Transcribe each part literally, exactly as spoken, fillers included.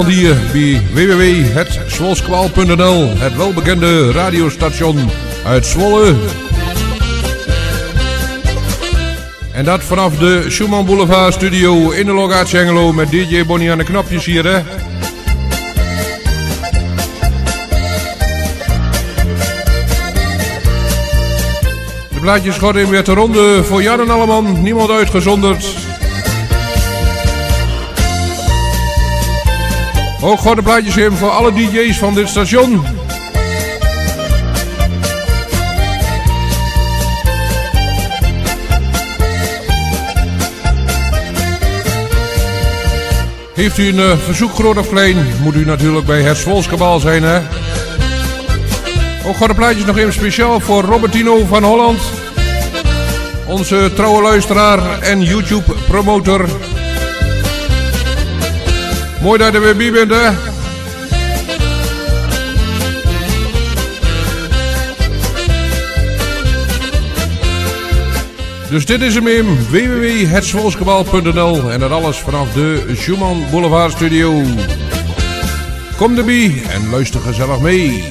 Hier bij w w w punt het zwolskwaal punt n l, het welbekende radiostation uit Zwolle. En dat vanaf de Schumann Boulevard studio in de locatie Hengelo met D J Bonnie aan de knopjes hier, hè. De blaadjes gaan weer te ronde voor Jan en Alleman, niemand uitgezonderd. Ook gaan de plaatjes in voor alle D J's van dit station. Heeft u een uh, verzoek groot of klein, moet u natuurlijk bij het Zwolskabaal zijn, hè. Ook gaan de plaatjes nog even speciaal voor Robertino van Holland. Onze trouwe luisteraar en YouTube promotor. Mooi dat je er weer bij bent, hè? Dus dit is hem in w w w punt het zwolskabaal punt n l en dat alles vanaf de Schumann Boulevard studio. Kom erbij en luister gezellig mee.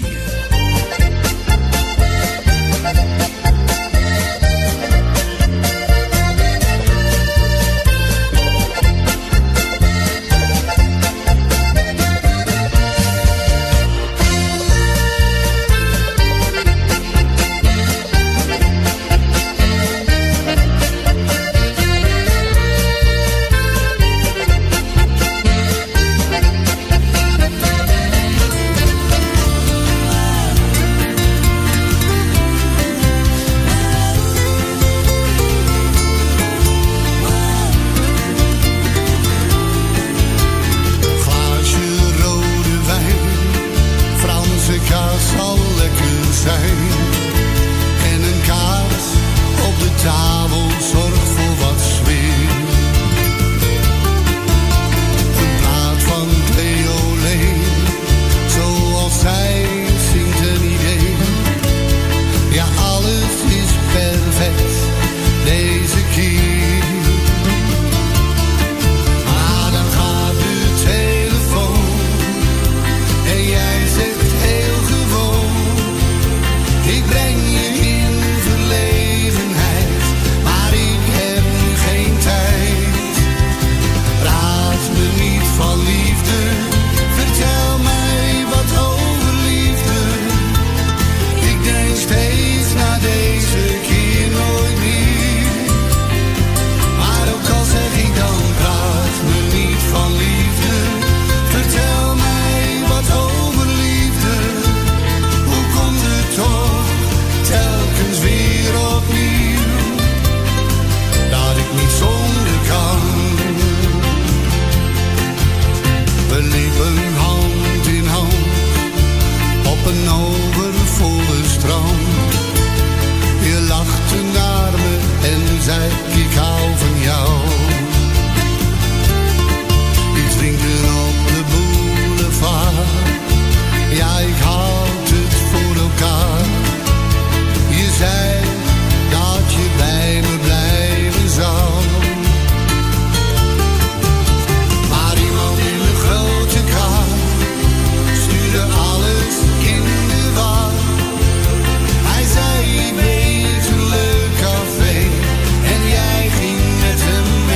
Hij zei ik weet een leuk café en jij ging met hem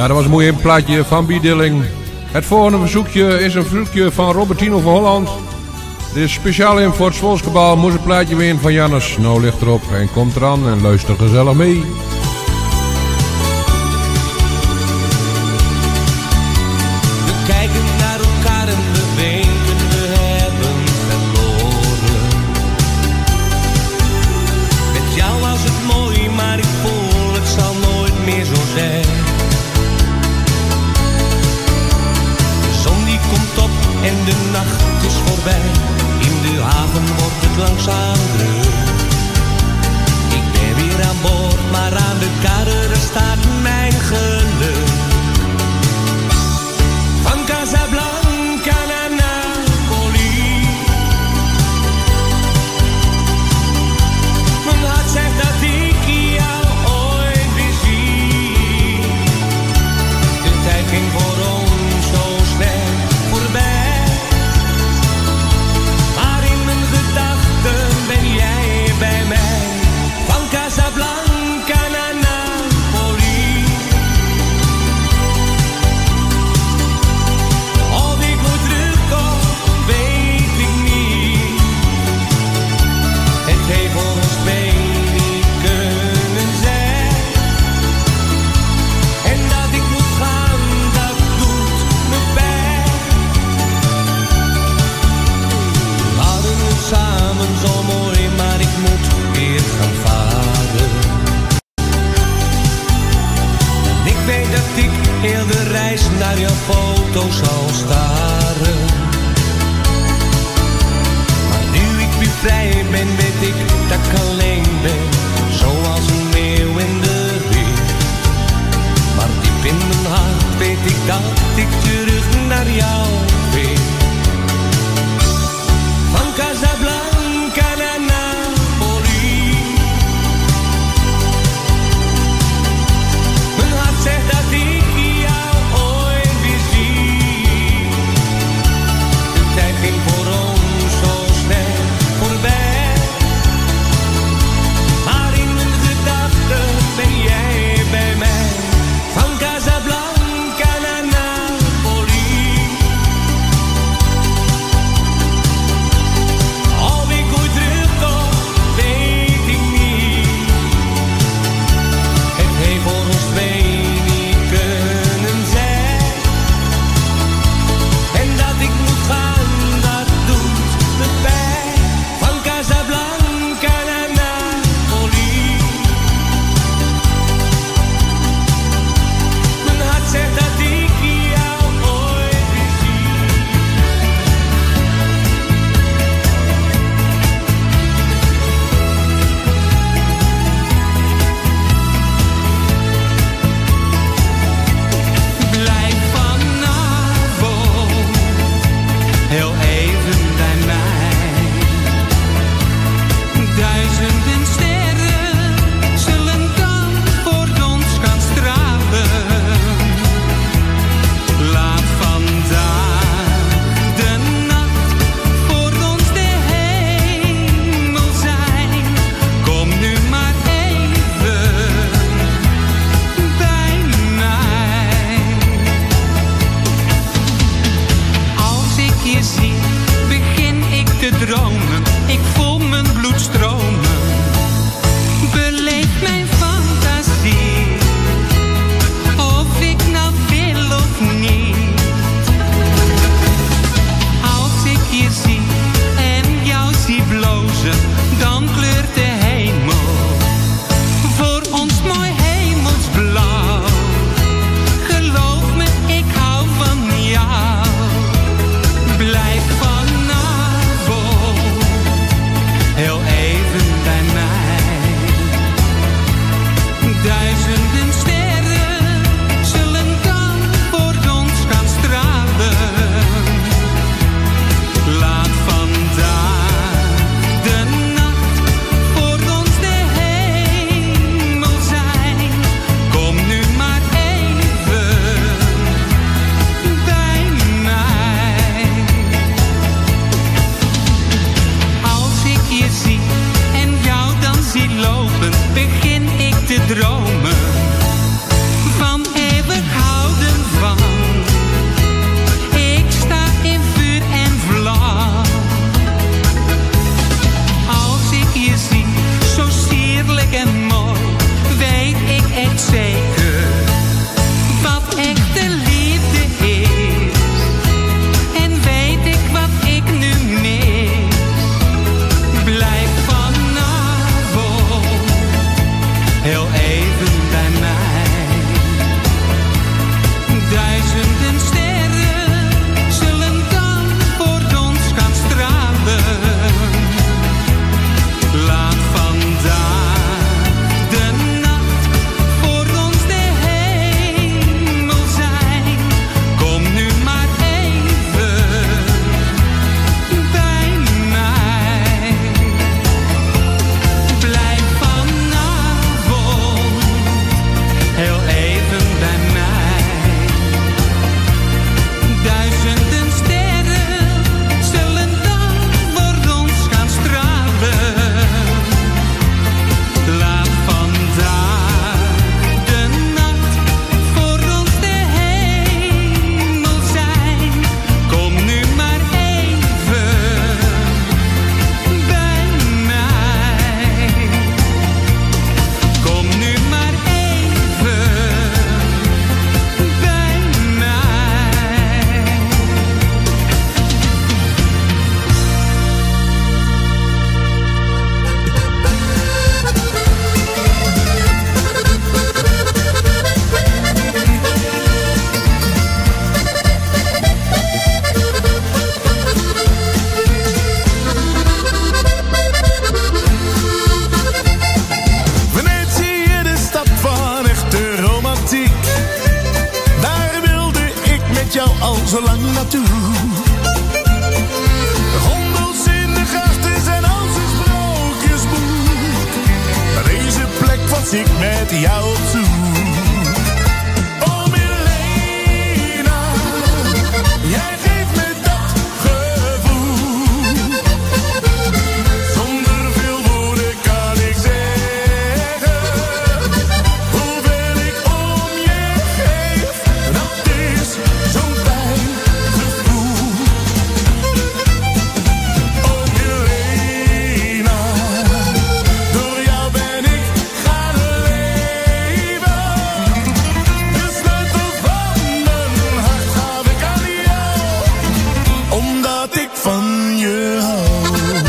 Ja, dat was een mooi plaatje van B. Dilling. Het volgende verzoekje is een verzoekje van Robertino van Holland. Dit is speciaal in voor het Zwolskebal. Moest een plaatje weer van Jannes. Nou ligt erop en komt eraan en luister gezellig mee. En de nacht is voorbij, in de haven wordt het langzaam druk. Ik ben weer aan boord, maar aan de kade daar staat mijn geluk. Van Casablanca naar Napoli. Mijn hart zegt dat ik jou ooit weer zie. De tijd ging voor ons zo snel voorbij. Ben jij bij mij, van Casablanca naar Napoli. Of ik moet terugkom, weet ik niet. Het heeft voor ons twee niet kunnen zijn. En dat ik moet gaan, dat doet me pijn. We hadden het samen zo mooi, maar ik moet weer gaan varen. En ik weet dat ik heel de reis naar jouw foto zal staren. Maar nu ik weer vrij ben, weet ik dat ik alleen ben, zoals een meeuw in de wind. Maar diep in mijn hart weet ik dat ik terug naar jou wil. Van Casablanca naar Napoli. Mijn hart zegt dat ik jou ooit weer zie. De tijd ging voor ons zo snel voorbij. Maar in mijn gedachten ben jij bij mij. Van Casablanca naar Napoli. met jou op zoek. Oh Milena, jij geeft me dat gevoel. Zonder veel woorden kan ik zeggen hoeveel ik om je geef. Dat is zo'n fijn gevoel. Oh Milena, door jou ben ik gaan leven. De sleutel van mijn hart gaf ik aan jou, omdat ik van je hou.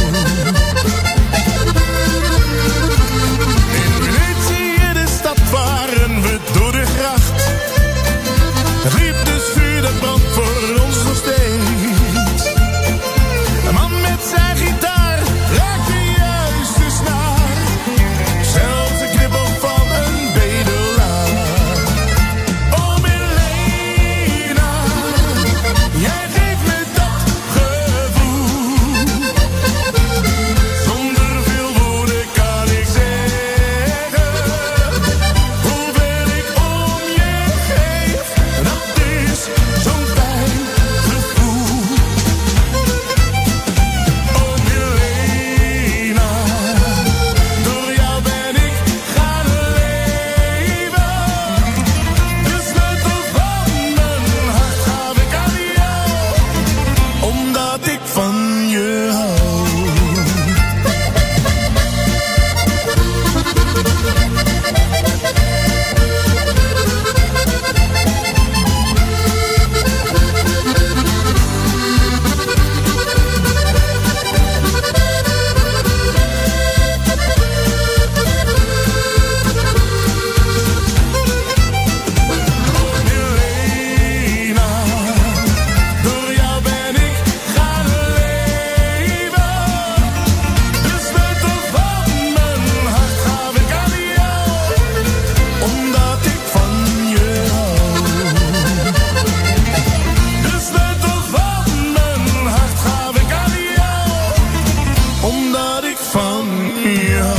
In Venetië, de stad, waren we door de gracht. Het liefdesvuur dat brandt voor ons nog steeds. Een man met zijn gitaar raakt de juiste snaar. Zelfs de knippel van een bedelaar. Oh Milena, jij geeft me dat gevoel. Zonder veel woorden kan ik zeggen hoeveel ik om je geef. Dat is zo'n fijn gevoel. Oh Milena, door jou ben ik gaan leven. De sleutel van mijn hart gaf ik aan jou, omdat ik van je hou. Milena, door jou ben ik gaan leven. De sleutel van mijn hart gaf ik aan jou, omdat ik van je hou. De sleutel van mijn hart gaf ik aan jou, omdat ik van je hou.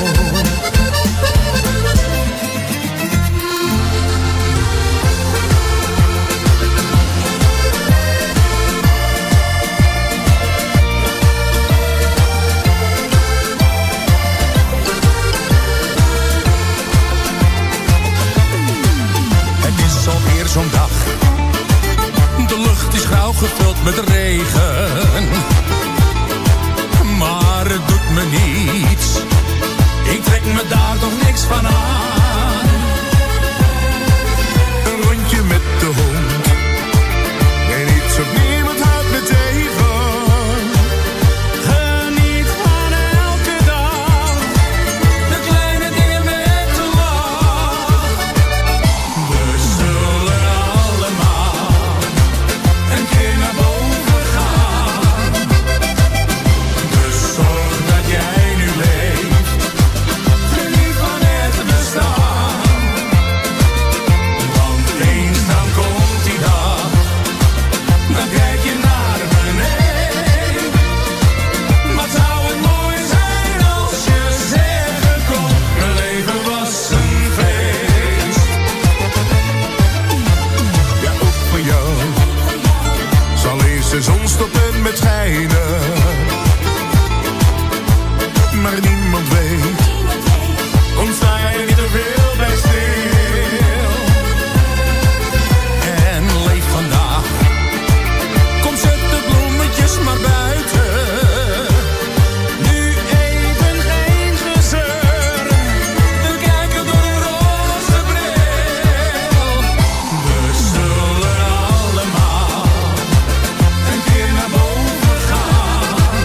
Het is alweer zo'n dag. De lucht is grauw gevuld met regen. Maar het doet me niets. Ik trek me daar toch niks van aan. Een rondje met de hond. Nee, niets of niemand houdt me tegen. Geniet van elke dag. De kleine dingen met de lach. We zullen allemaal een keer naar boven gaan. Dus zorg dat jij nu leeft. Geniet van het bestaan. Want eens dan komt die dag. Dan kijk je naar beneden. Wat zou het mooi zijn als je zeggen kon: mijn leven was een feest. Ja, ook voor jou zal eens de zon stoppen met schijnen. Maar niemand weet, ons sta je niet te veel bij stil. En leef vandaag. Kom, zet de bloemetjes maar buiten. Nu even geen gezeur. We kijken door een roze bril. We zullen allemaal een keer naar boven gaan.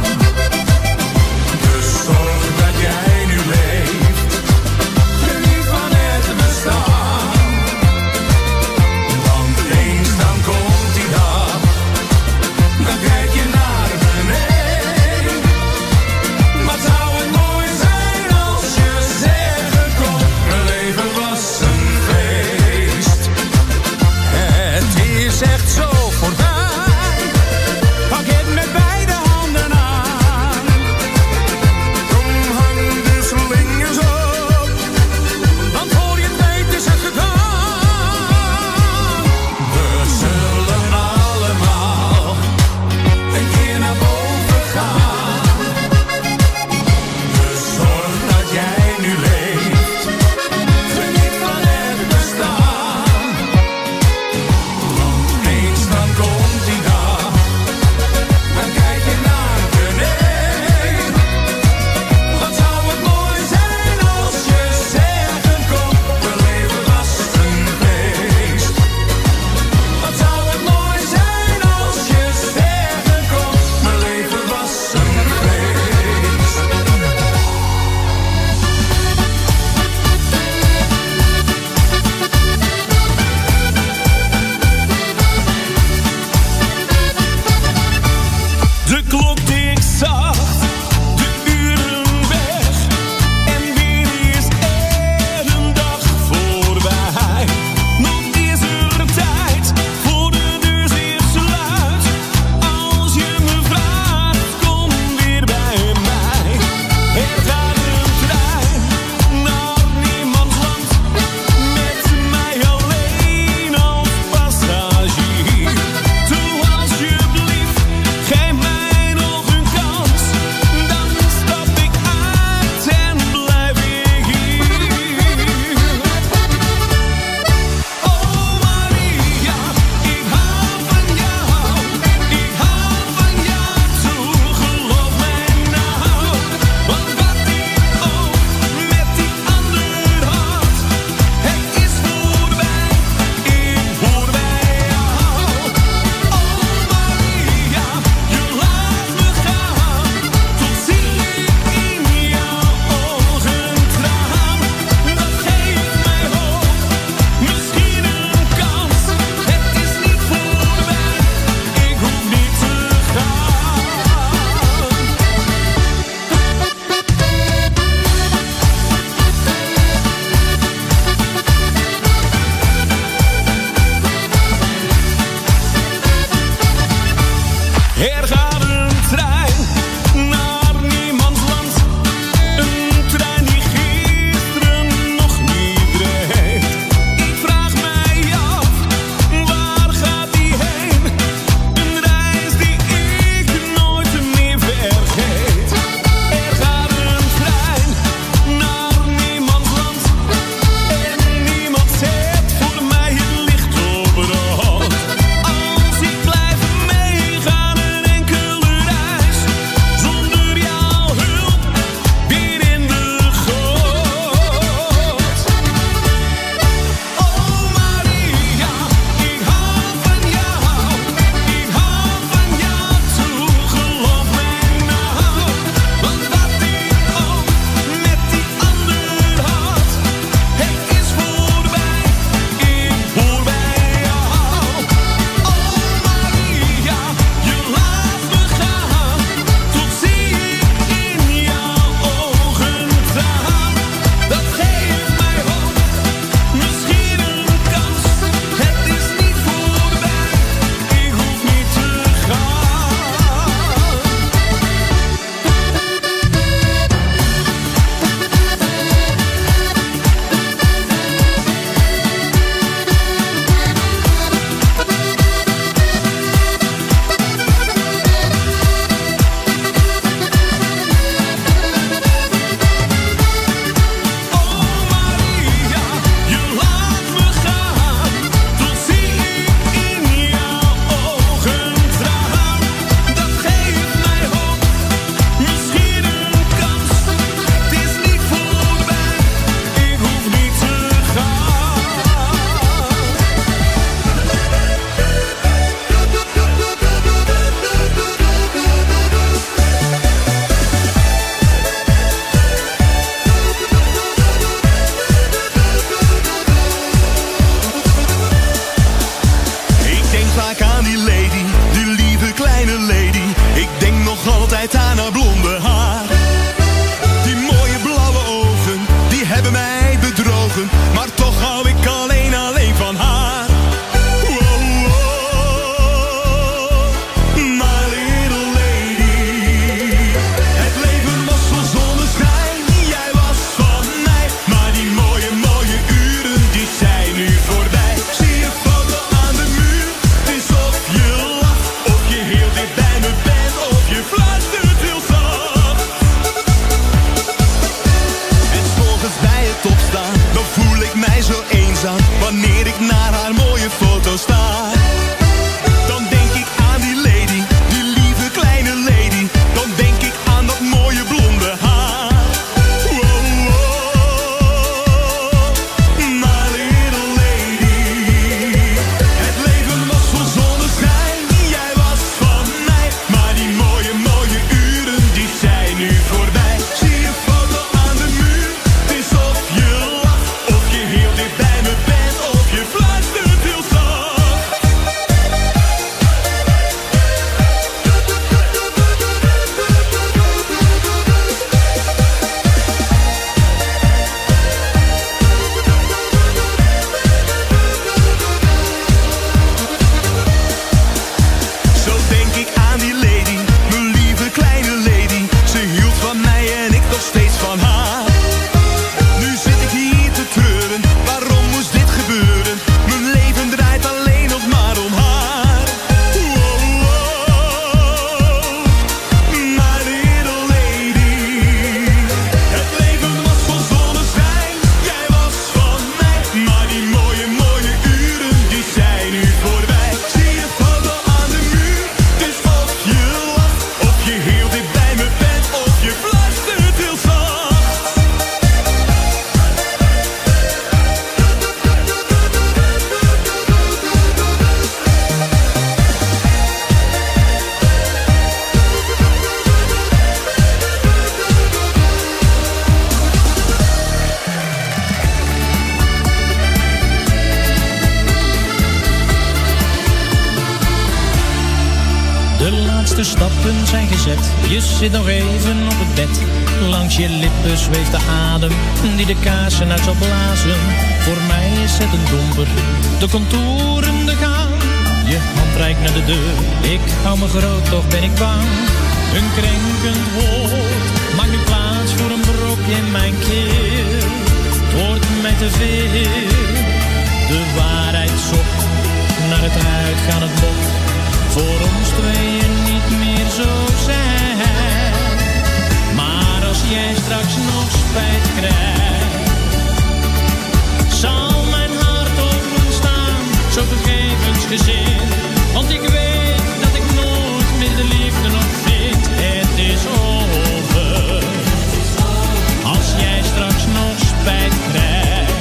stappen zijn gezet. Je zit nog even op het bed. Langs je lippen zweeft de adem die de kaarsen uit zal blazen. Voor mij is het een domper, de contouren de gang. Je hand reikt naar de deur, ik hou me groot, toch ben ik bang. Een krenkend woord maakt nu plaats voor een brok in mijn keel. Het wordt mij te veel, de waarheid zocht naar het uitgaan het bot. Voor ons tweeën niet meer zo zijn. Maar als jij straks nog spijt krijgt, zal mijn hart openstaan, zo vergevensgezind. Want ik weet dat ik nooit meer de liefde nog vind. Het is over, als jij straks nog spijt krijgt.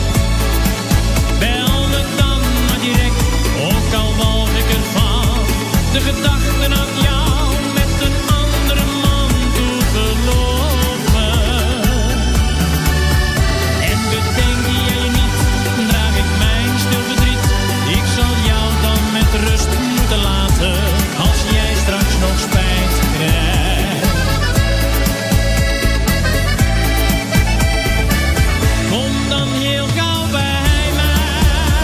Bel me dan maar direct, ook al walg ik ervan. De gedachten aan jou met een andere man toe geloven. En bedenk jij je niet, draag ik mijn stil verdriet. Ik zal jou dan met rust moeten laten, als jij straks nog spijt krijgt. Kom dan heel gauw bij mij.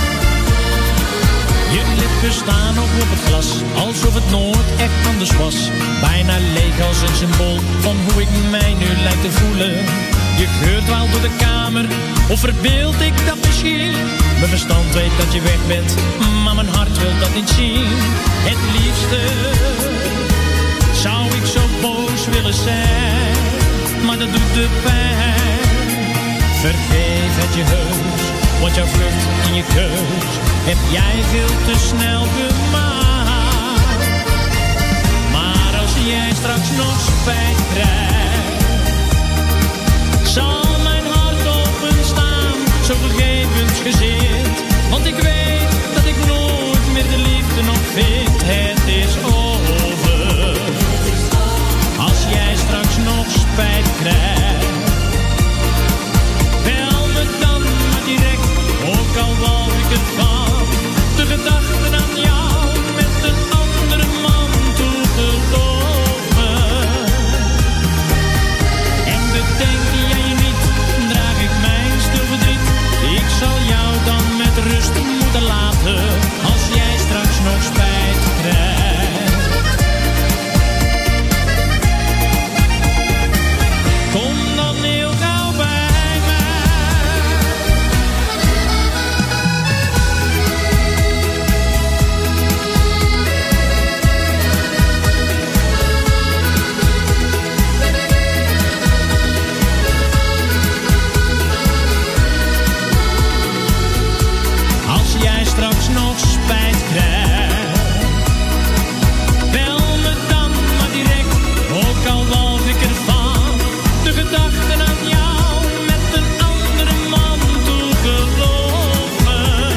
Je lippen staan nog op het glas, alsof het nooit echt anders was. Bijna leeg als een symbool van hoe ik mij nu lijkt te voelen. Je geur dwaalt door de kamer, of verbeeld ik dat misschien? Mijn verstand weet dat je weg bent, maar mijn hart wil dat niet zien. Het liefste zou ik zo boos willen zijn, maar dat doet de pijn. Vergeef het je heus, want jouw vlucht in je keus heb jij veel te snel gemaakt. Maar als jij straks nog spijt krijgt, zal mijn hart openstaan, zo vergevensgezind. Want ik weet dat ik nooit meer de liefde nog vind. Het is over, als jij straks nog spijt krijgt. Bel me dan maar direct, ook al walg ik ervan. De gedachten aan jou met een andere man toe geloven. En bedenk jij je niet, draag ik mijn stil verdriet. Ik zal jou dan met rust moeten laten, als jij straks nog spijt krijgt. Kom dan heel gauw bij mij. Als jij straks nog spijt krijgt, bel me dan maar direct, ook al walg ik ervan. De gedachten aan jou met een andere man toe geloven.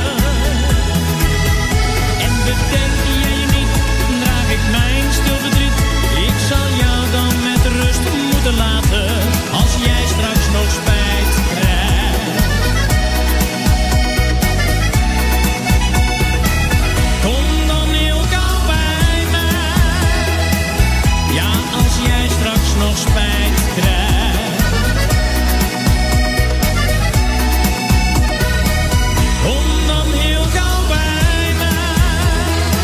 En bedenk jij je niet, draag ik mijn stil verdriet. Ik zal jou dan met rust moeten laten, als jij straks nog spijt krijgt. Kom dan heel gauw bij mij. Ja, als jij straks nog spijt krijgt. Kom dan heel gauw bij mij.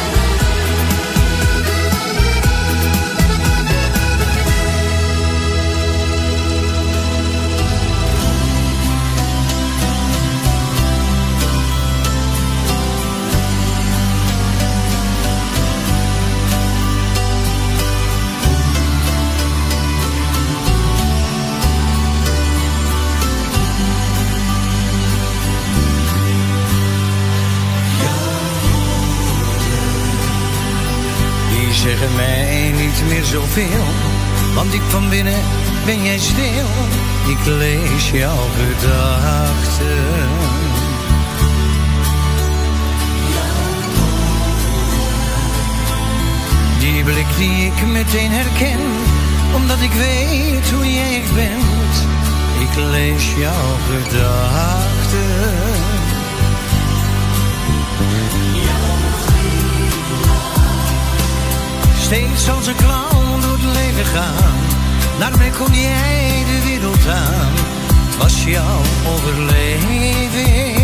Die zeggen mij niet meer zoveel, want diep van binnen ben jij stil. Ik lees jouw gedachten. Die blik die ik meteen herken, omdat ik weet hoe jij bent. Ik lees jouw gedachten. Steeds als een clown door het leven gaan. Daarmee kon jij de wereld aan. Het was jouw overleving.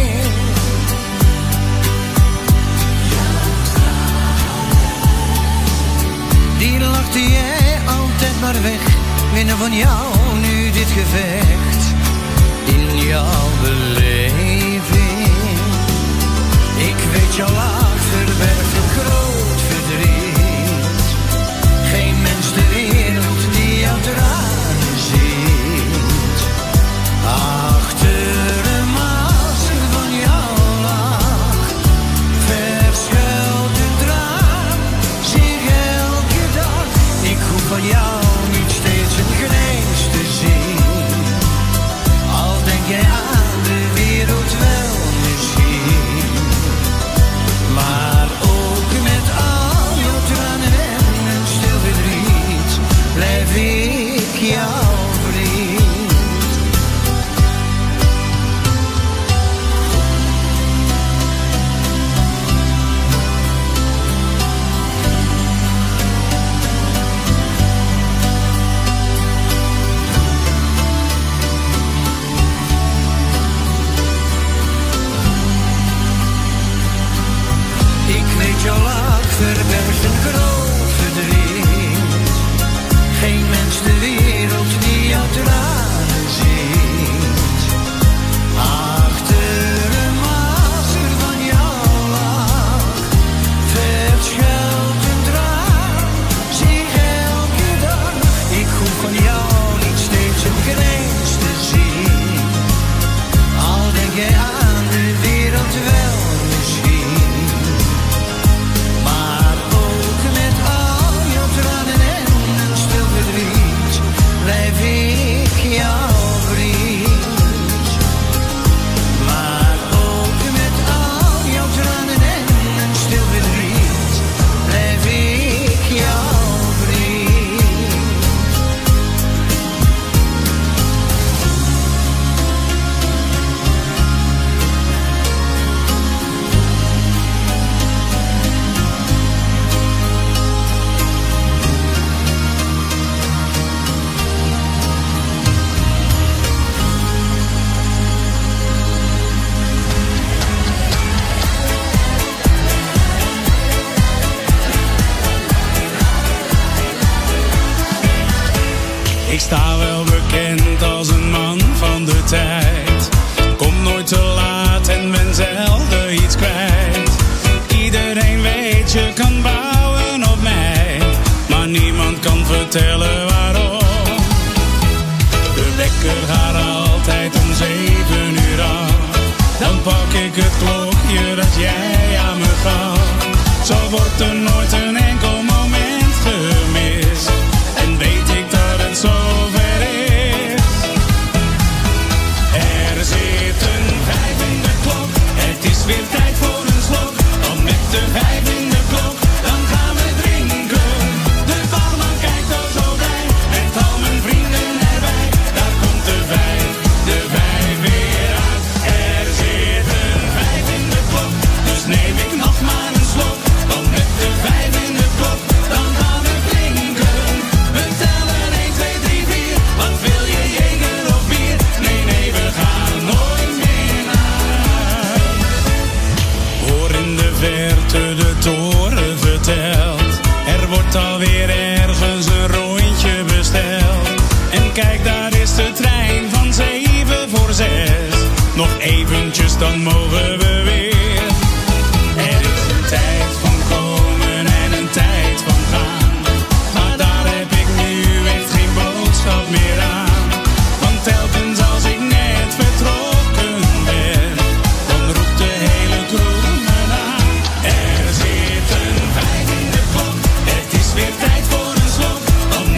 Die lachte jij altijd maar weg. Winnen van jou nu dit gevecht. In jouw beleving. Ik weet jouw laag verwerkt een groot verdriet. Geen mens ter wereld die jouw tranen ziet. Achter de masker van jouw lach verschuilt een traan. Zie elke dag. Ik hoef van jou niet steeds een grijns te zien. Al denk jij aan de wereld wel misschien. Maar ook met al jouw tranen en een stil verdriet blijf ik jouw vriend. Jouw laag verbergt een groot verdriet. Geen mens ter wereld die jouw tranen ziet. Achter de masker van jouw lach verschuilt een traan. Zie elke dag. Ik hoef van jou niet steeds een grens te zien. Al denk jij aan de wereld wel misschien. Blijf ik jouw vriend. Maar ook met al jouw tranen en een stil verdriet blijf ik jouw vriend. Ik sta wel bekend als een man van de tijd. Kom nooit te laat en ben zelden iets kwijt. Iedereen weet je kan bouwen op mij, maar niemand kan vertellen waarom. De wekker gaat altijd om zeven uur af. Dan pak ik het klokje dat jij aan me gaf. Zo wordt er nooit een enkel moment gemist. En weet ik dat het zover is. Er zit een vijf in de klok. Het is weer tijd voor een slok. Want met de vijf in de klok, dan gaan we drinken. De barman kijkt al zo blij, met al mijn vrienden erbij. Daar komt de vijf, de vijf weer uit. Er zit een vijf in de klok, dus neem ik nog maar een slok. Want met de vijf in de klok, dan gaan we drinken. We tellen één, twee, drie, vier. Wat wil je, jeger of bier? Nee, nee, we gaan nooit meer naar huis. Hoor in de verte de toren verteld. Er wordt alweer ergens een rondje besteld. En kijk, daar is de trein van zeven voor zes. Nog eventjes, dan mogen we weer. Er is een tijd van komen en een tijd van gaan. Maar daar heb ik nu echt geen boodschap meer aan. Want telkens als ik net vertrokken ben, dan roept de hele kroeg me aan. Er zit een vijf in de klok, het is weer tijd voor een slok. Want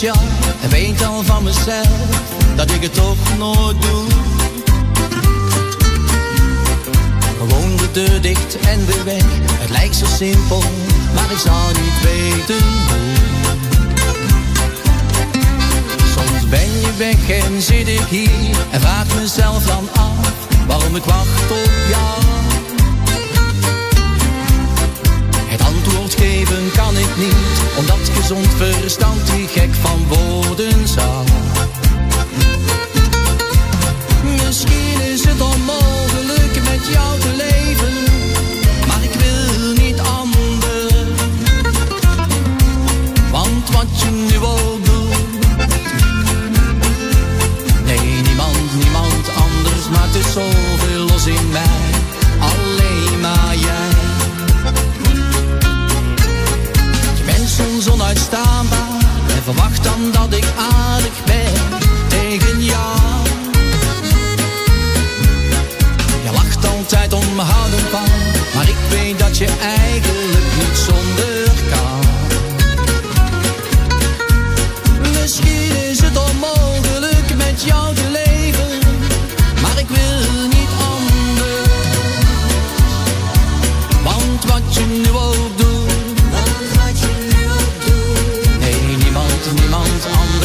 jou en weet al van mezelf dat ik het toch nooit doe. Gewoon de deur dicht en weer weg. Het lijkt zo simpel, maar ik zou niet weten hoe. Soms ben je weg en zit ik hier en vraag mezelf dan af waarom ik wacht op jou. Het antwoord geven kan ik niet, omdat gezond verstand die gek van woorden zou. Misschien is het onmogelijk met jou te leven, maar ik wil niet anders. Want wat je nu ook doet, nee, niemand, niemand anders maakt er zoveel los in mij, alleen maar jij. Je bent soms onuitstaanbaar en verwacht dan dat ik aardig ben tegen jou. Altijd onbehouden van, maar ik weet dat je eigenlijk niet zonder kan. Misschien is het onmogelijk met jou te leven, maar ik wil niet anders. Want wat je nu ook doet, want wat je nu ook doet, nee, niemand, niemand anders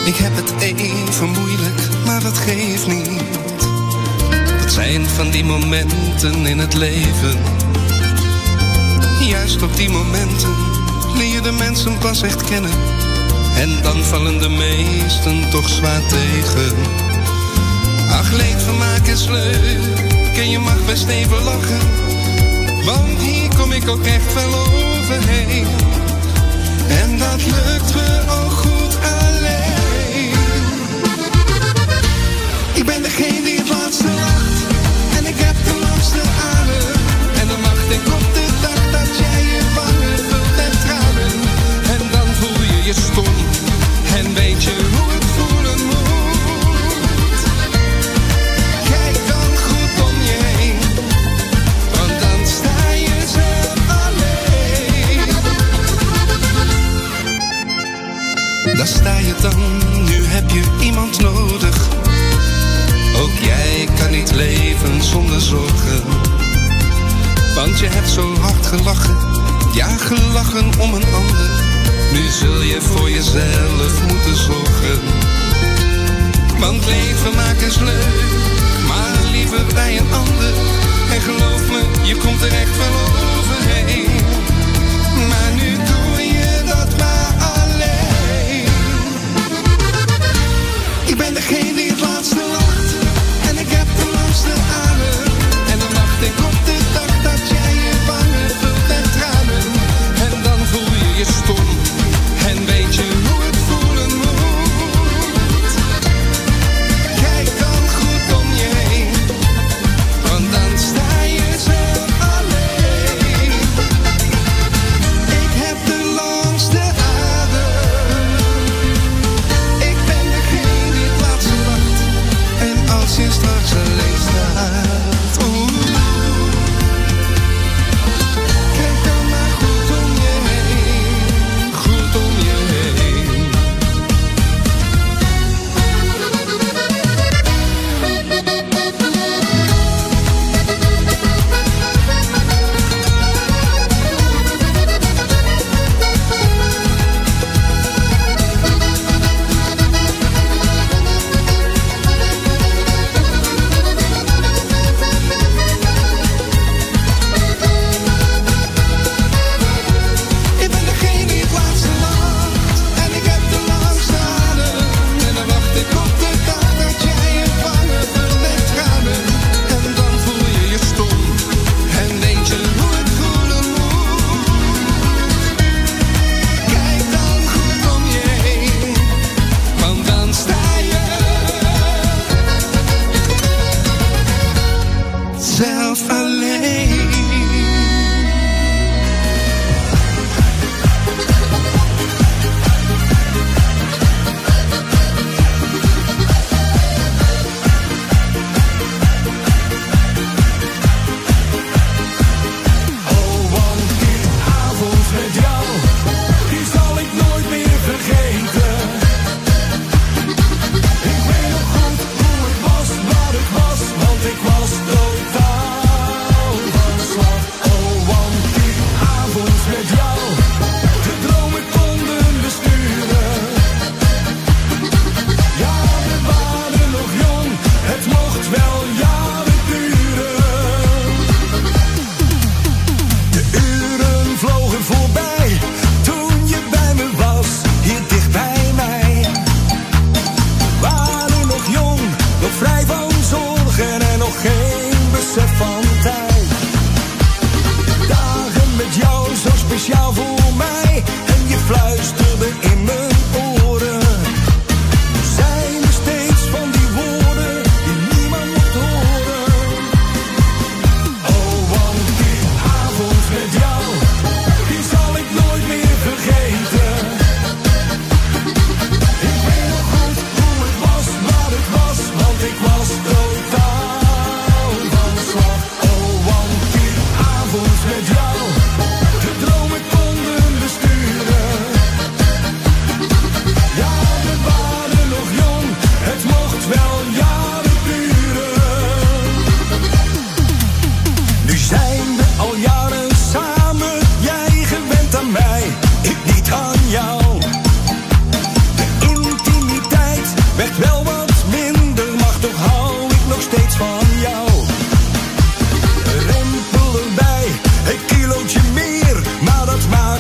Ik heb het even moeilijk, maar dat geeft niet. Het zijn van die momenten in het leven. Juist op die momenten leer je de mensen pas echt kennen. En dan vallen de meesten toch zwaar tegen. Ach, leedvermaak is leuk en je mag best even lachen. Want hier kom ik ook echt wel overheen. En dat lukt me ook goed alleen. Ik ben degene die het laatste lacht. En ik heb de langste adem. En dan wacht ik op de dag dat jij je wangen vult met tranen. En dan voel je je stom. En weet je hoe het voelen moet. Kijk dan goed om je heen. Want dan sta je zelf alleen. Daar sta je dan, nu heb je iemand nodig. Ook jij kan niet leven zonder zorgen. Want je hebt zo hard gelachen. Ja, gelachen om een ander. Nu zul je voor jezelf moeten zorgen. Want leven maakt is leuk, maar liever bij een ander. En geloof me, je komt er echt wel overheen. Maar nu doe je dat maar alleen. Ik ben degene die het laatste lacht. En ik heb de langste adem. En dan wacht ik op de dag dat jij je wangen vult met tranen. En dan voel je je stom. En weet je hoe het voelen moet. Kijk dan goed om je heen. Want dan sta je zelf alleen.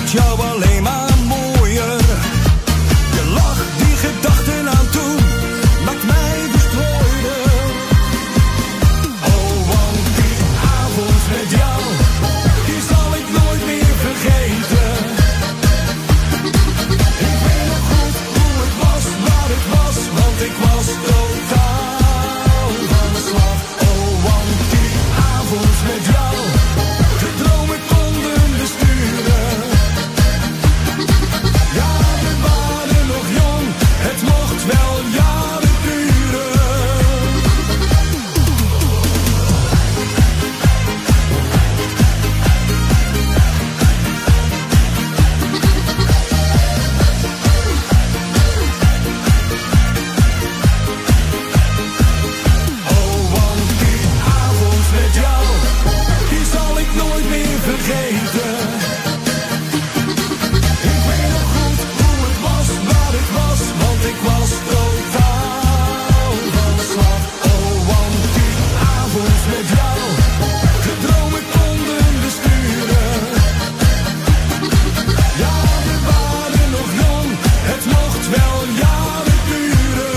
maakt jou alleen maar mooier. Je lach, die gedachten aan toen, maakt mij verstrooider. Oh, want die avond met jou, die zal ik nooit meer vergeten. Ik weet nog goed hoe het was, waar het was, want ik was totaal van de slag. Oh, want die avond met jou, de dromen konden besturen. Ja, we waren nog jong, het mocht wel jaren duren. Oh, want die avond met jou, die zal ik nooit meer vergeten. Ik weet nog goed hoe het was, waar het was, want ik was totaal van de slag. Oh, want die avond met jou, de dromen konden besturen. Ja, we waren nog jong, het mocht wel jaren duren.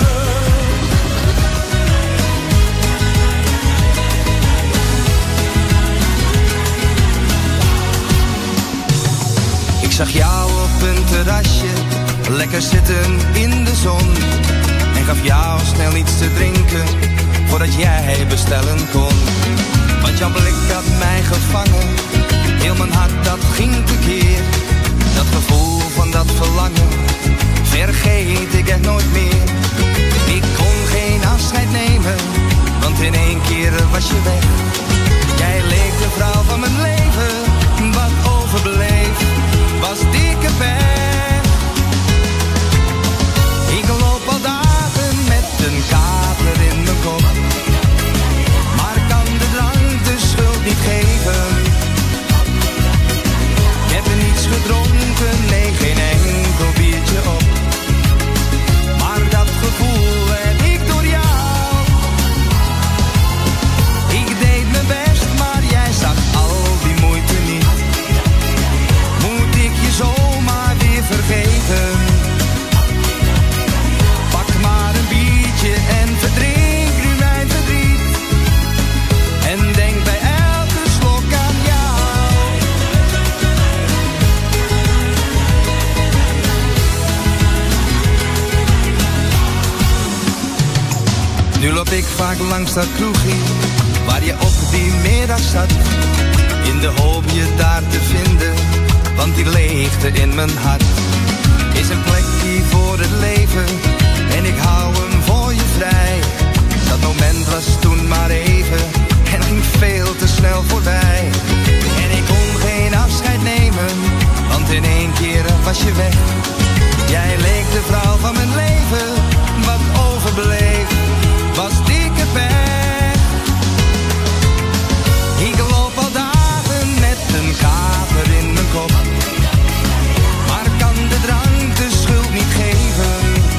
Ik zag jou op een terrasje, lekker zitten in de zon. En gaf jou snel iets te drinken, voordat jij bestellen kon. Want jouw blik had mij gevangen, heel mijn hart dat ging tekeer. Dat gevoel van dat verlangen, vergeet ik echt nooit meer. Ik kon geen afscheid nemen, want in één keer was je weg. Jij leek de vrouw van mijn leven, wat overbleef was dikke pech. Ik loop al dagen met een kater in mijn kop, maar kan de drank de schuld niet geven. Ik heb er niets gedronken, nee, geen enkel biertje op. Maar dat gevoel heb ik door jou. Ik deed mijn best, maar jij zag al die moeite niet. Moet ik je zomaar weer vergeten? Pak maar een biertje en verdrink nu mijn verdriet. En denk bij elke slok aan jou. Nu loop ik vaak langs dat kroegje waar je op die middag zat, in de hoop je daar te vinden, want die leegte in mijn hart is een plekje voor het leven en ik hou hem voor je vrij. Dat moment was toen maar even en ging veel te snel voorbij. En ik kon geen afscheid nemen, want in één keer was je weg. Jij leek de vrouw van mijn leven, wat overbleef was dikke pech. Ik loop al dagen met een kater in mijn kop, maar kan de drank de schuld niet geven.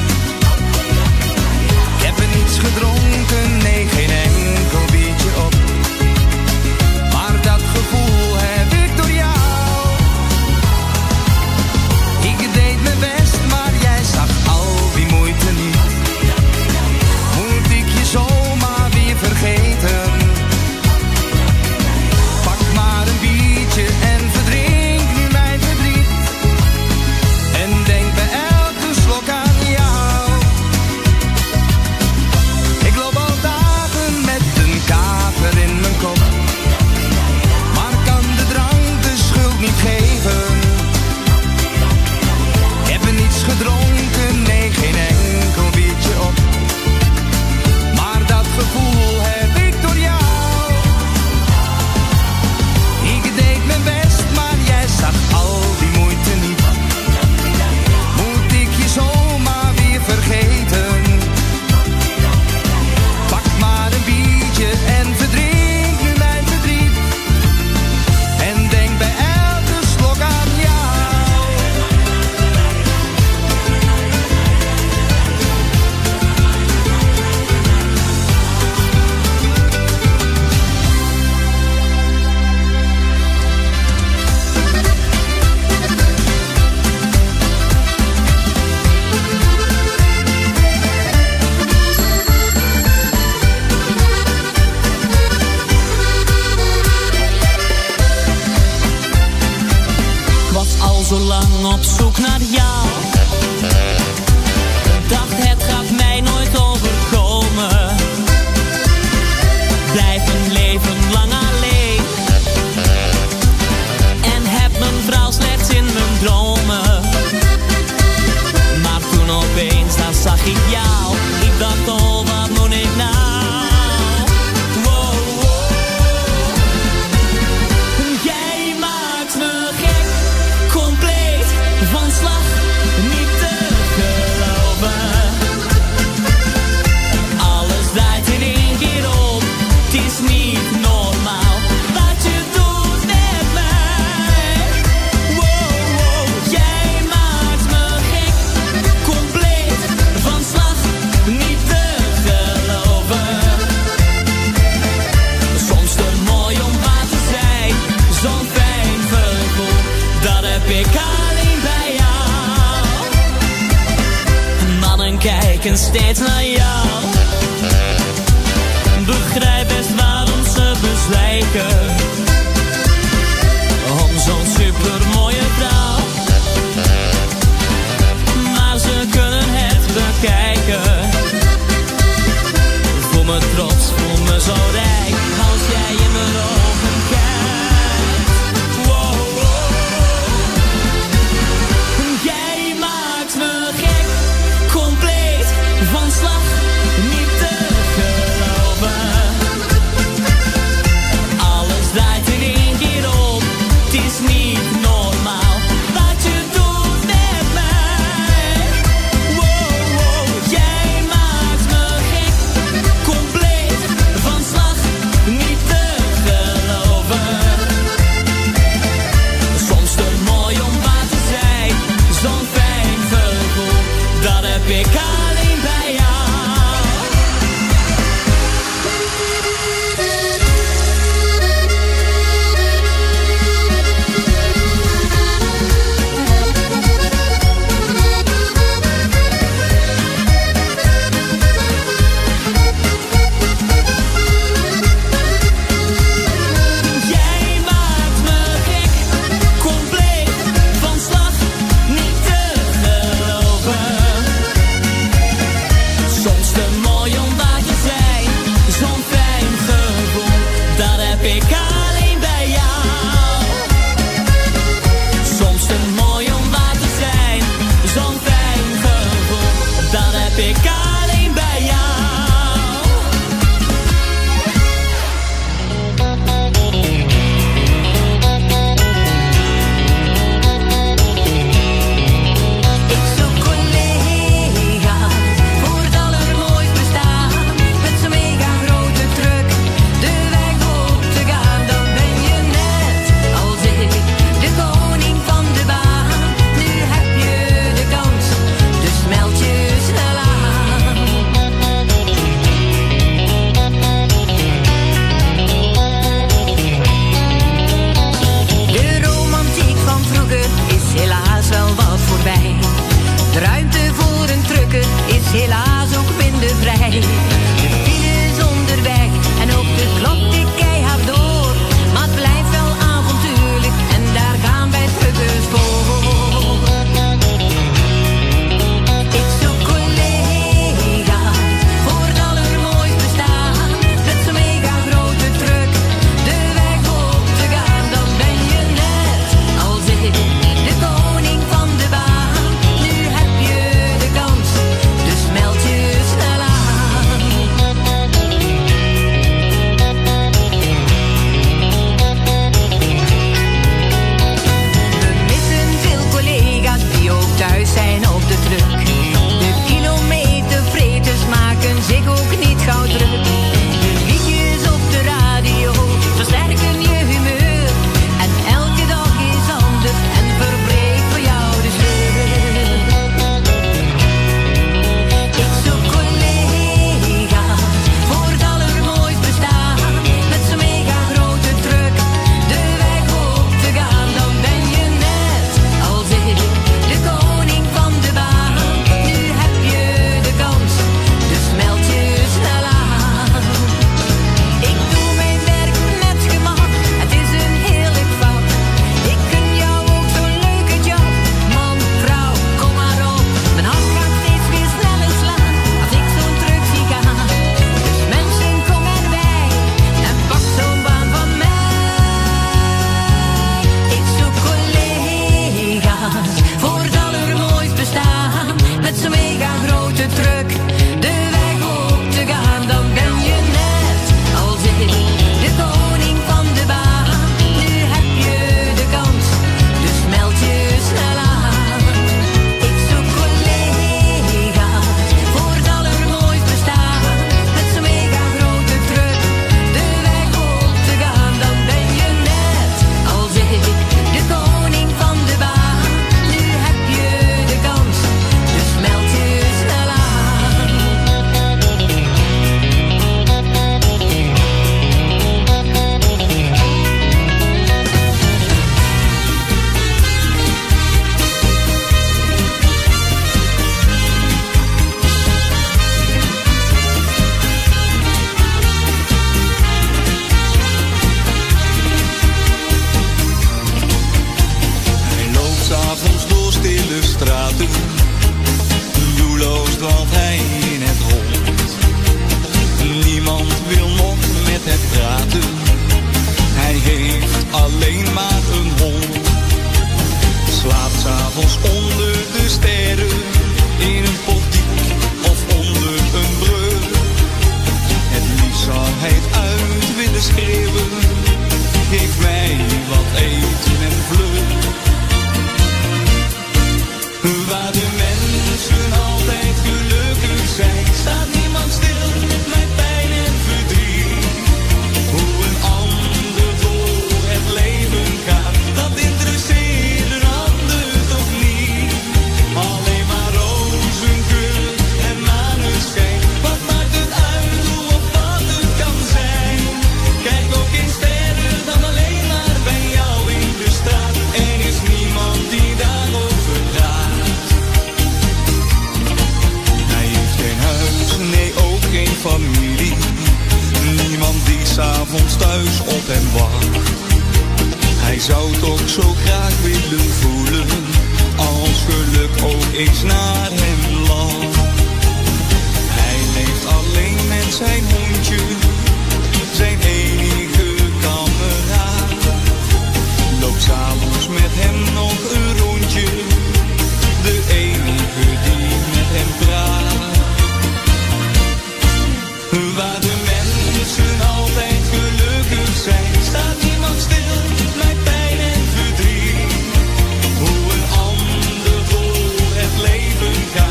Ik heb er niets gedronken, nee, geen enkel biertje op. Maar dat gevoel heb ik door jou. Ik deed mijn best, zo lang op zoek naar jou. Dacht het gaat mij nooit overkomen. Blijf een leven lang alleen. En heb mijn vrouw slechts in mijn dromen. Maar toen opeens, daar zag ik jou. Ik dacht, oh wat moet ik nou? Kijken steeds naar jou. Begrijp best waarom ze bezwijken. Om zo'n supermooie vrouw. Maar ze kunnen het bekijken. Voel me trots, voel me zo rijk. Als jij in mijn ogen kijkt. Wow, wow. Jij maakt me gek. Compleet van slag, niet te geloven. Alles straten. Doelloos dwaalt hij in het rond. Niemand wil nog met hem praten. Hij heeft alleen maar een hond. Slaapt 's avonds onder de sterren, in een portiek of onder een brug. Het liefst zou hij het uit willen schreeuwen. Geef mij wat eten en vlug. Waar de mensen altijd gelukkig zijn, staat niemand stil met pijn en verdriet. Hoe een ander voor het leven gaat, dat interesseert een ander toch niet. Alleen maar rozengeur en maneschijn, wat maakt het uit hoe of wat het kan zijn. Kijk ook eens verder dan alleen maar bij jou in de straat. Er is niemand die daarover praat. Hij heeft geen huis, nee ook geen familie. Niemand die 's avonds thuis op hem wacht. Hij zou toch zo graag willen voelen, als geluk ook eens naar hem lacht. Hij leeft alleen met zijn hondje, zijn enige kameraad. Loopt 's avonds met hem nog een rondje, de enige die met hem praat. Waar de mensen altijd gelukkig zijn, staat niemand stil met pijn en verdriet. Hoe een ander voor het leven gaat.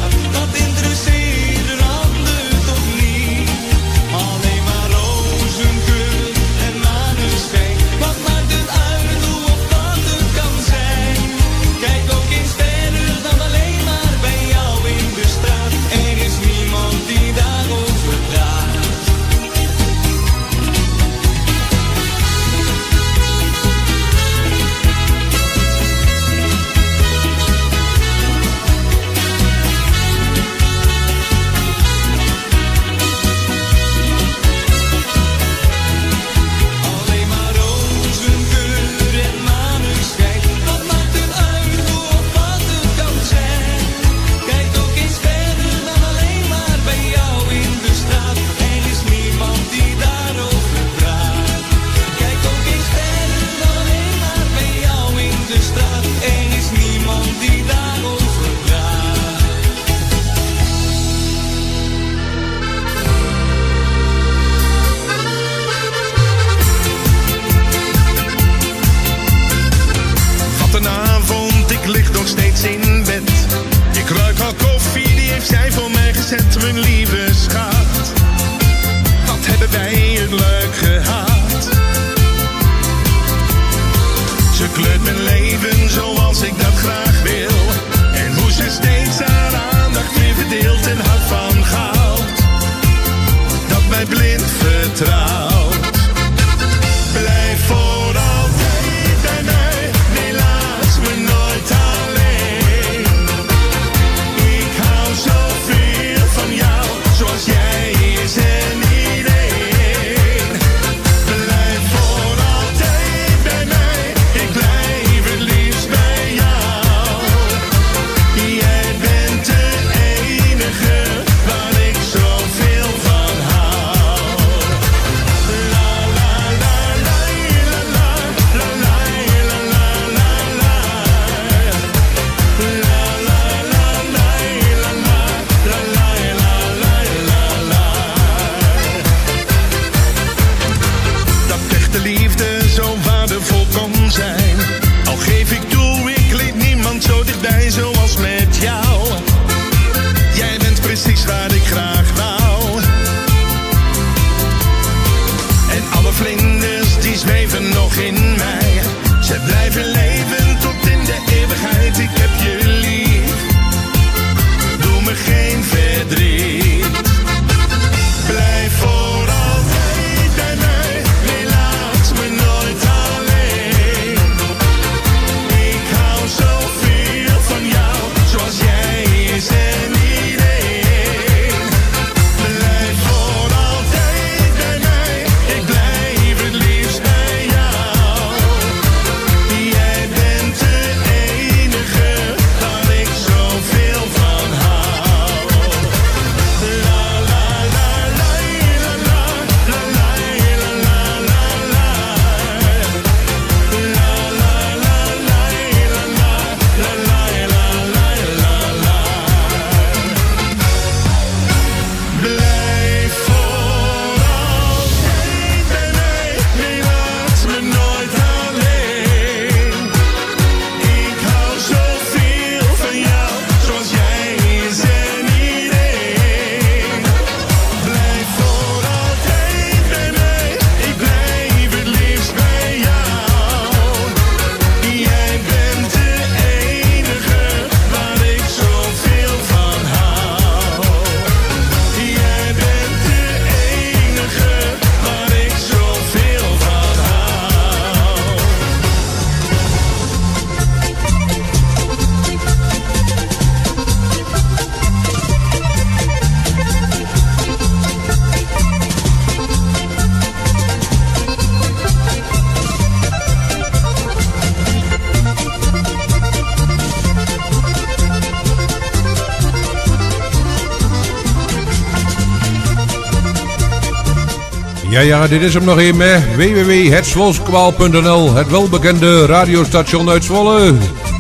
Ja, ja, dit is hem nog een, hè. w w w punt het zwolskwaal punt n l, het welbekende radiostation uit Zwolle.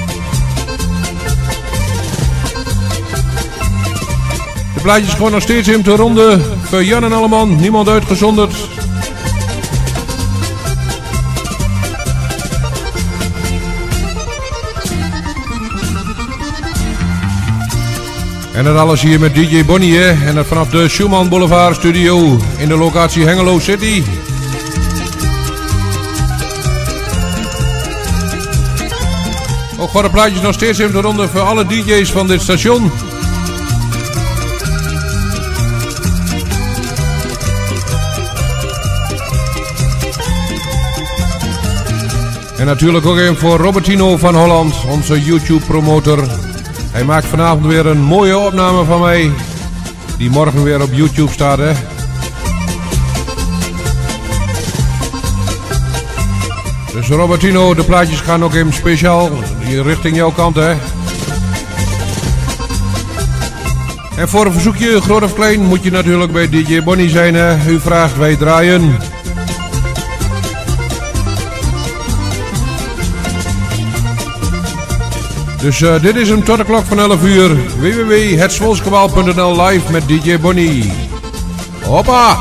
De plaatjes gewoon nog steeds in de ronde. Voor Jan en Alleman, niemand uitgezonderd. En dat alles hier met D J Bonnie, hè. En dat vanaf de Schumann Boulevard studio in de locatie Hengelo City. Ook voor de plaatjes nog steeds in de ronde voor alle D J's van dit station. En natuurlijk ook een voor Robertino van Holland, onze YouTube-promotor. Hij maakt vanavond weer een mooie opname van mij, die morgen weer op YouTube staat, hè. Dus Robertino, de plaatjes gaan ook even speciaal richting jouw kant, hè. En voor een verzoekje, groot of klein, moet je natuurlijk bij D J Bonnie zijn, hè. U vraagt, wij draaien. Dus uh, dit is hem tot de klok van elf uur. w w w punt het zwolskwaal punt n l live met D J Bonnie. Hoppa!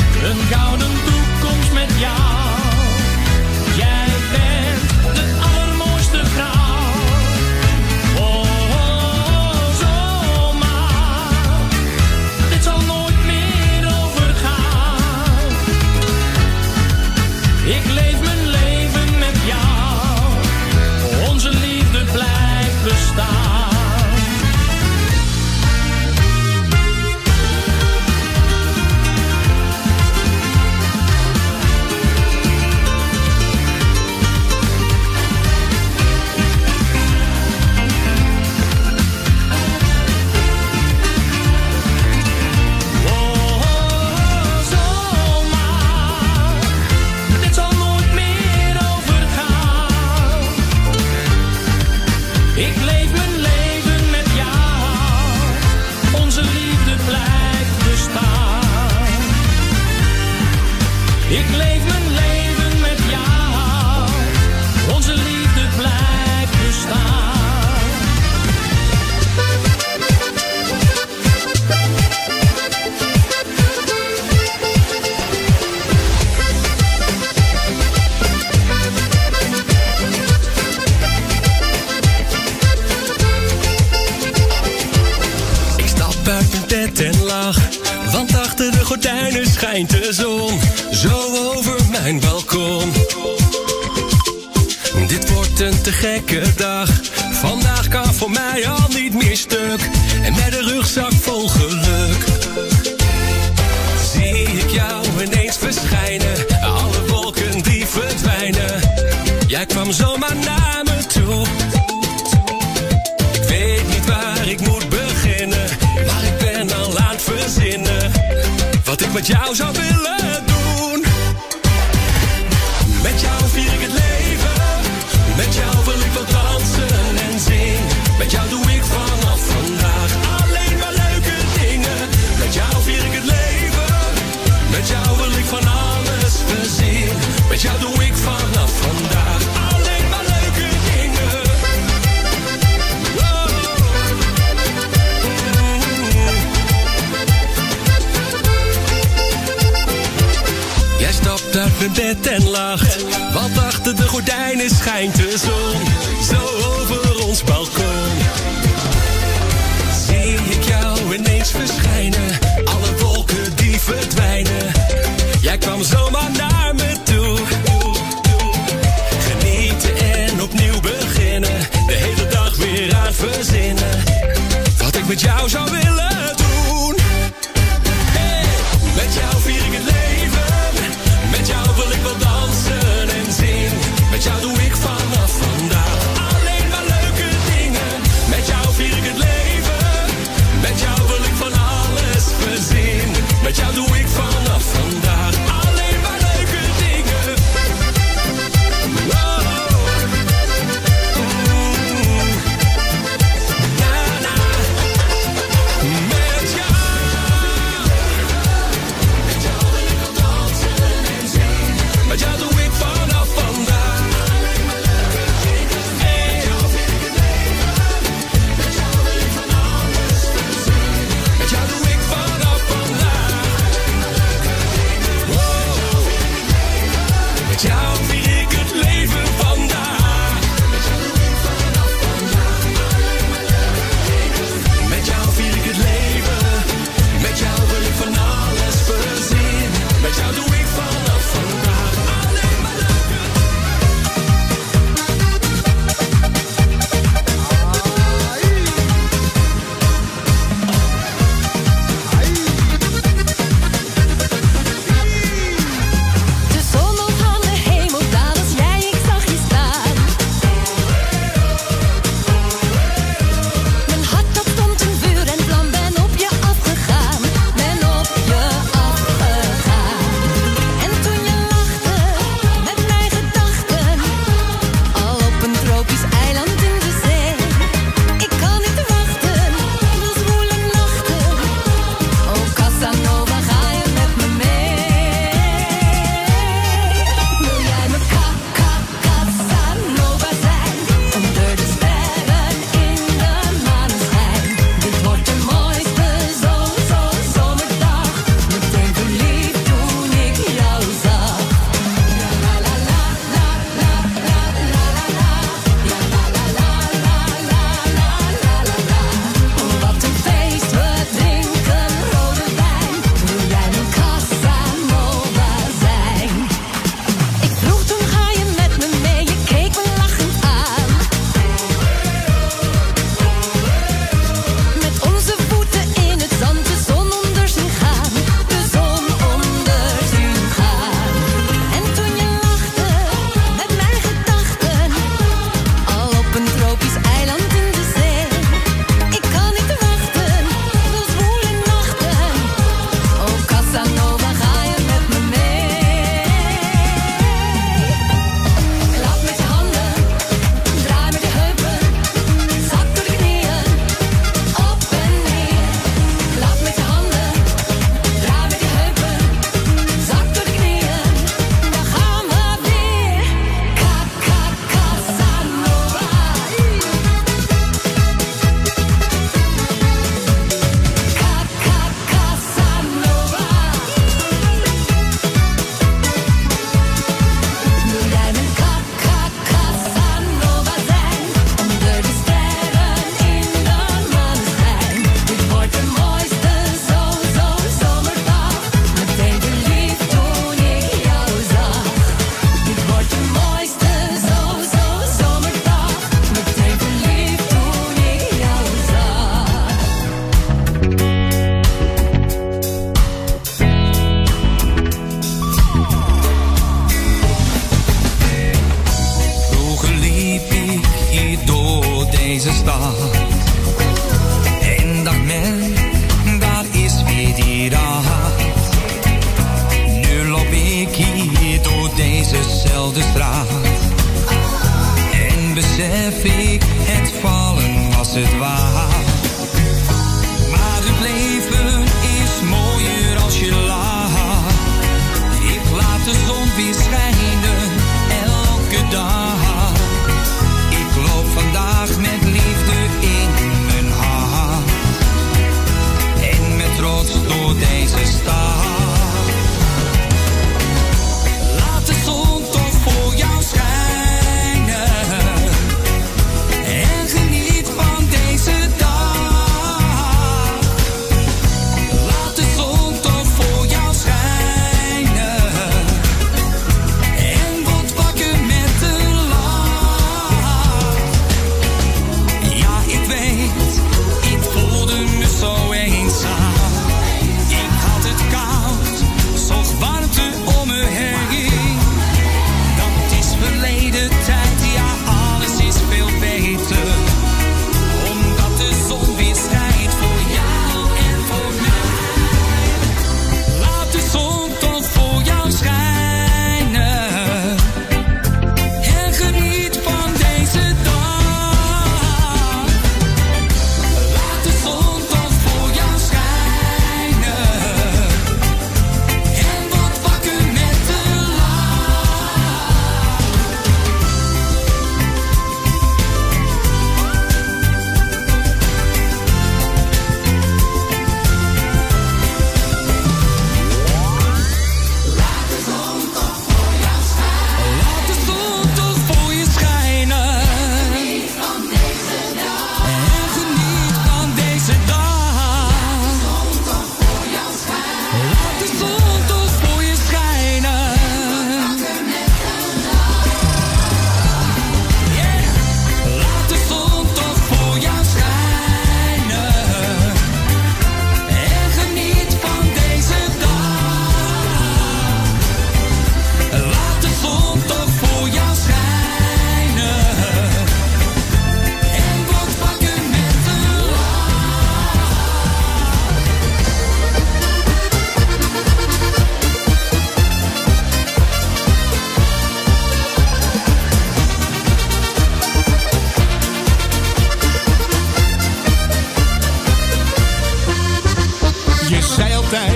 Gouden toekomst met jou. Jij bent de aller Ik leef mijn leven met jou. Onze liefde blijft bestaan. Buiten mijn bed en lach, want achter de gordijnen schijnt de zon, zo over mijn balkon. Dit wordt een te gekke dag, vandaag kan voor mij al niet meer stuk, en met een rugzak vol geluk zie ik jou ineens verschijnen, alle wolken die verdwijnen. Jij kwam zomaar naar me toe, ik weet niet waar ik moet beginnen, maar ik ben al aan het verzinnen wat ik met jou zou willen doen. Met jou vier ik het leven, met jou wil ik wel dansen en zingen. Met jou doe ik vanaf vandaag alleen maar leuke dingen. Met jou vier ik het leven, met jou wil ik van alles voorzien. Met jou doe ik vanaf vandaag alleen maar leuke dingen. Jij stapt uit mijn bed en lacht, want achter de gordijnen schijnt de zon, zo over ons balkon. Zie ik jou ineens verschijnen, alle wolken die verdwijnen. Jij kwam zomaar naar me toe, genieten en opnieuw beginnen, de hele dag weer aan het verzinnen wat ik met jou zou willen doen. Hey, met jou vier ik het leven, met jou wil ik wel dansen en zingen. Met jou doe ik vanaf vandaag alleen maar leuke dingen. Met jou vier ik het leven, met jou wil ik van alles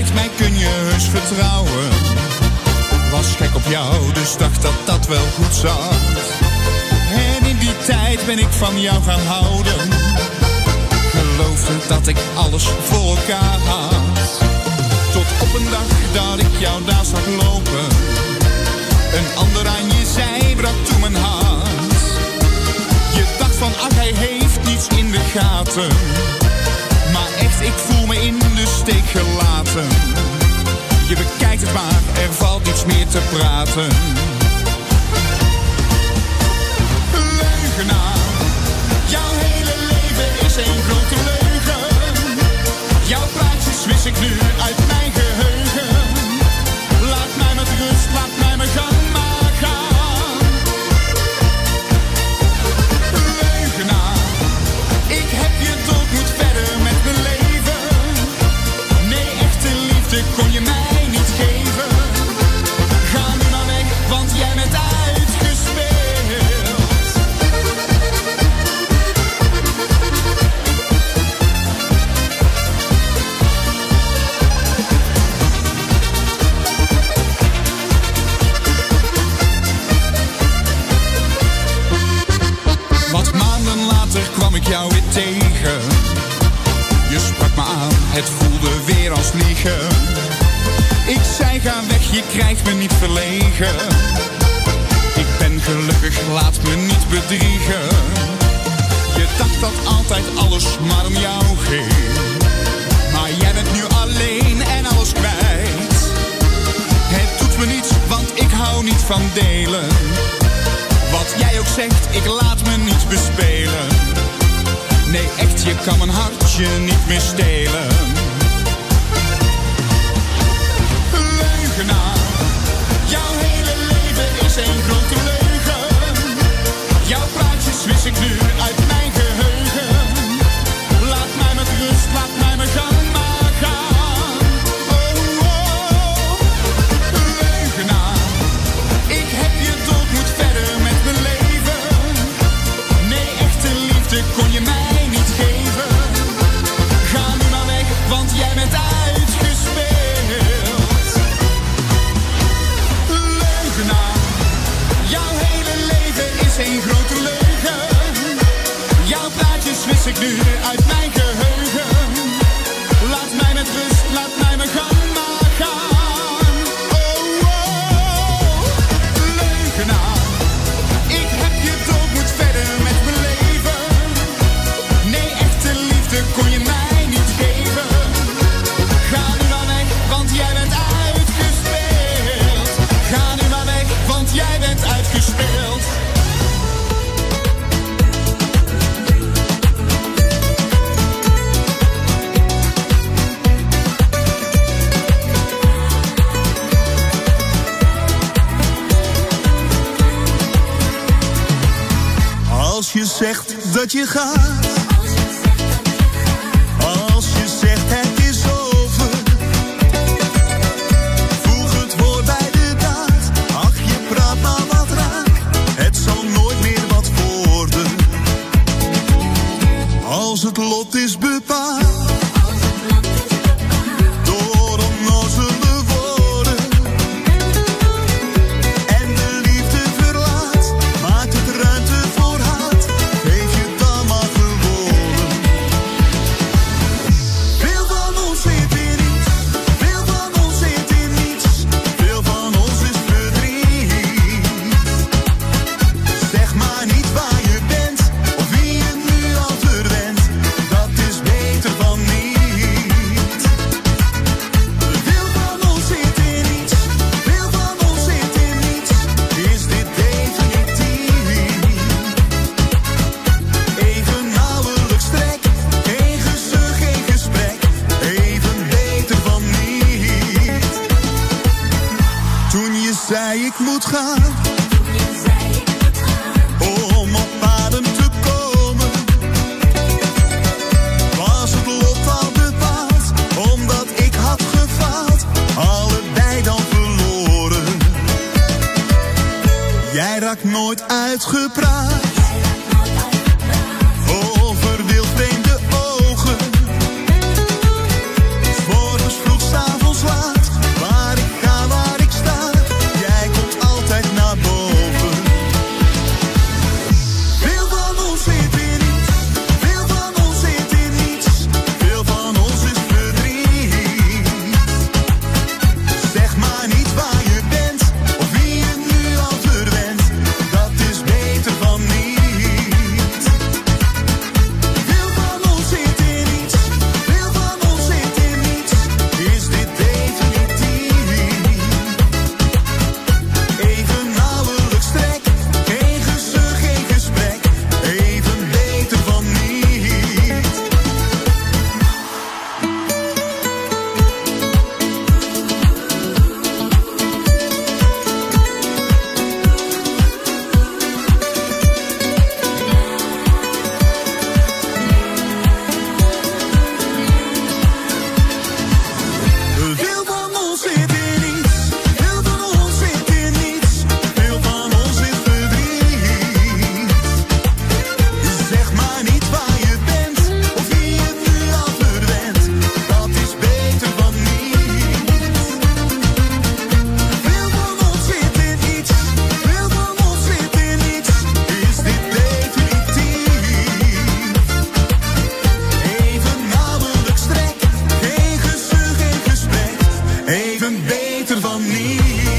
tijd, mij kun je heus vertrouwen. Was gek op jou, dus dacht dat dat wel goed zat. En in die tijd ben ik van jou gaan houden. Geloofde dat ik alles voor elkaar had. Tot op een dag dat ik jou daar zag lopen. Een ander aan je zij brak toen mijn hart. Je dacht van ach, hij heeft niets in de gaten. Maar echt, ik voel me in de steek gelaten. Je bekijkt het maar, er valt niets meer te praten. Leugenaar, jouw hele leven is één grote leugen. Jouw praatjes wist ik nu uit mijn geheugen. Laat mij met rust, laat mij mijn gang maar gaan. Leugenaar, ik heb je dood, moet verder met mijn leven. Nee, echte liefde kon je mij niet geven. Ga nu maar weg, want jij bent uitgespeeld. Wat maanden later kwam ik jou weer tegen. Je sprak me aan, het voelde weer als liegen. Ik zei ga weg, je krijgt me niet verlegen. Ik ben gelukkig, laat me niet bedriegen. Je dacht dat altijd alles maar om jou ging. Maar jij bent nu alleen en alles kwijt. Het doet me niets, want ik hou niet van delen. Wat jij ook zegt, ik laat me niet bespelen. Nee, echt, je kan mijn hartje niet meer stelen. Leugenaar, jouw hele leven is één grote leugen. Jouw praatjes wist ik nu uit mijn geheugen. Laat mij met rust, laat mij mijn gang maar gaan. Oh, oh, leugenaar, ik heb je dood, moet verder met mijn leven. Nee, echte liefde kon je mij niet geven. Ga nu maar weg, want jij bent uitgespeeld. Leugenaar, jouw hele leven is één grote leugen. Jouw praatjes wist ik nu uit mijn geheugen. Laat mij met rust, laat mij mijn gang maar gaan. Oh, oh, leugenaar, ik heb je dood, moet verder met mijn leven. Nee, echte liefde kon je mij niet geven. Ga nu maar weg, want jij bent uitgespeeld. Ga nu maar weg, want jij bent uitgespeeld. Als je zegt dat je gaat, als je zegt het is over, voeg het woord bij de daad. Ach, je praat maar wat raak, het zal nooit meer wat worden. Als het lot is bepaald door onnozele woorden en de liefde verlaat, maakt het ruimte voor haat, geef je dan maar gewonnen. Veel van ons zit in niets, veel van ons zit in niets, veel van ons is verdriet. Zeg maar niet waar je bent, of wie je nu al verwent, dat is beter van niet. Veel van ons zit in niets, veel van ons zit in niets, is dit definitief? Even nauwelijks trek, geen gezucht, geen gesprek, even beter van niet. Toen je zei ik moet gaan, om op adem te komen, was het lot al bepaald, omdat ik had gefaald, allebei dan verloren. Jij raakt nooit uitgepraat over wildvreemde ogen. 's Morgens vroeg, 's avonds even beter van niet.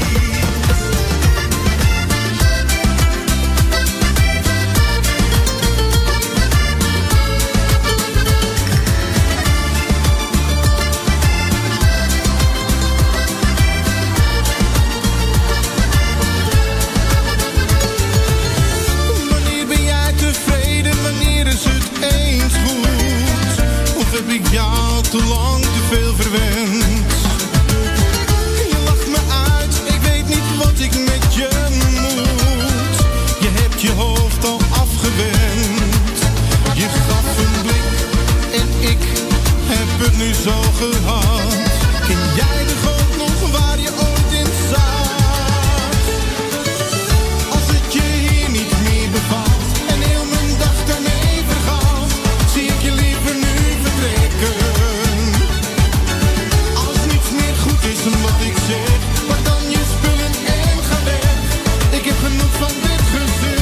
Heb ik jou te lang te veel verwend? Je lacht me uit, ik weet niet wat ik met je moet. Je hebt je hoofd al afgewend. Je gaf een blik en ik heb het nu zo gehad. Ken jij de goot nog waar je ooit in zat? Als het je hier niet meer bevalt en heel mijn dag daarmee vergaat, zie ik je liever nu vertrekken. Als niets meer goed is dan wat ik zeg, pak dan je spullen en ga weg. Ik heb genoeg van dit gezeur.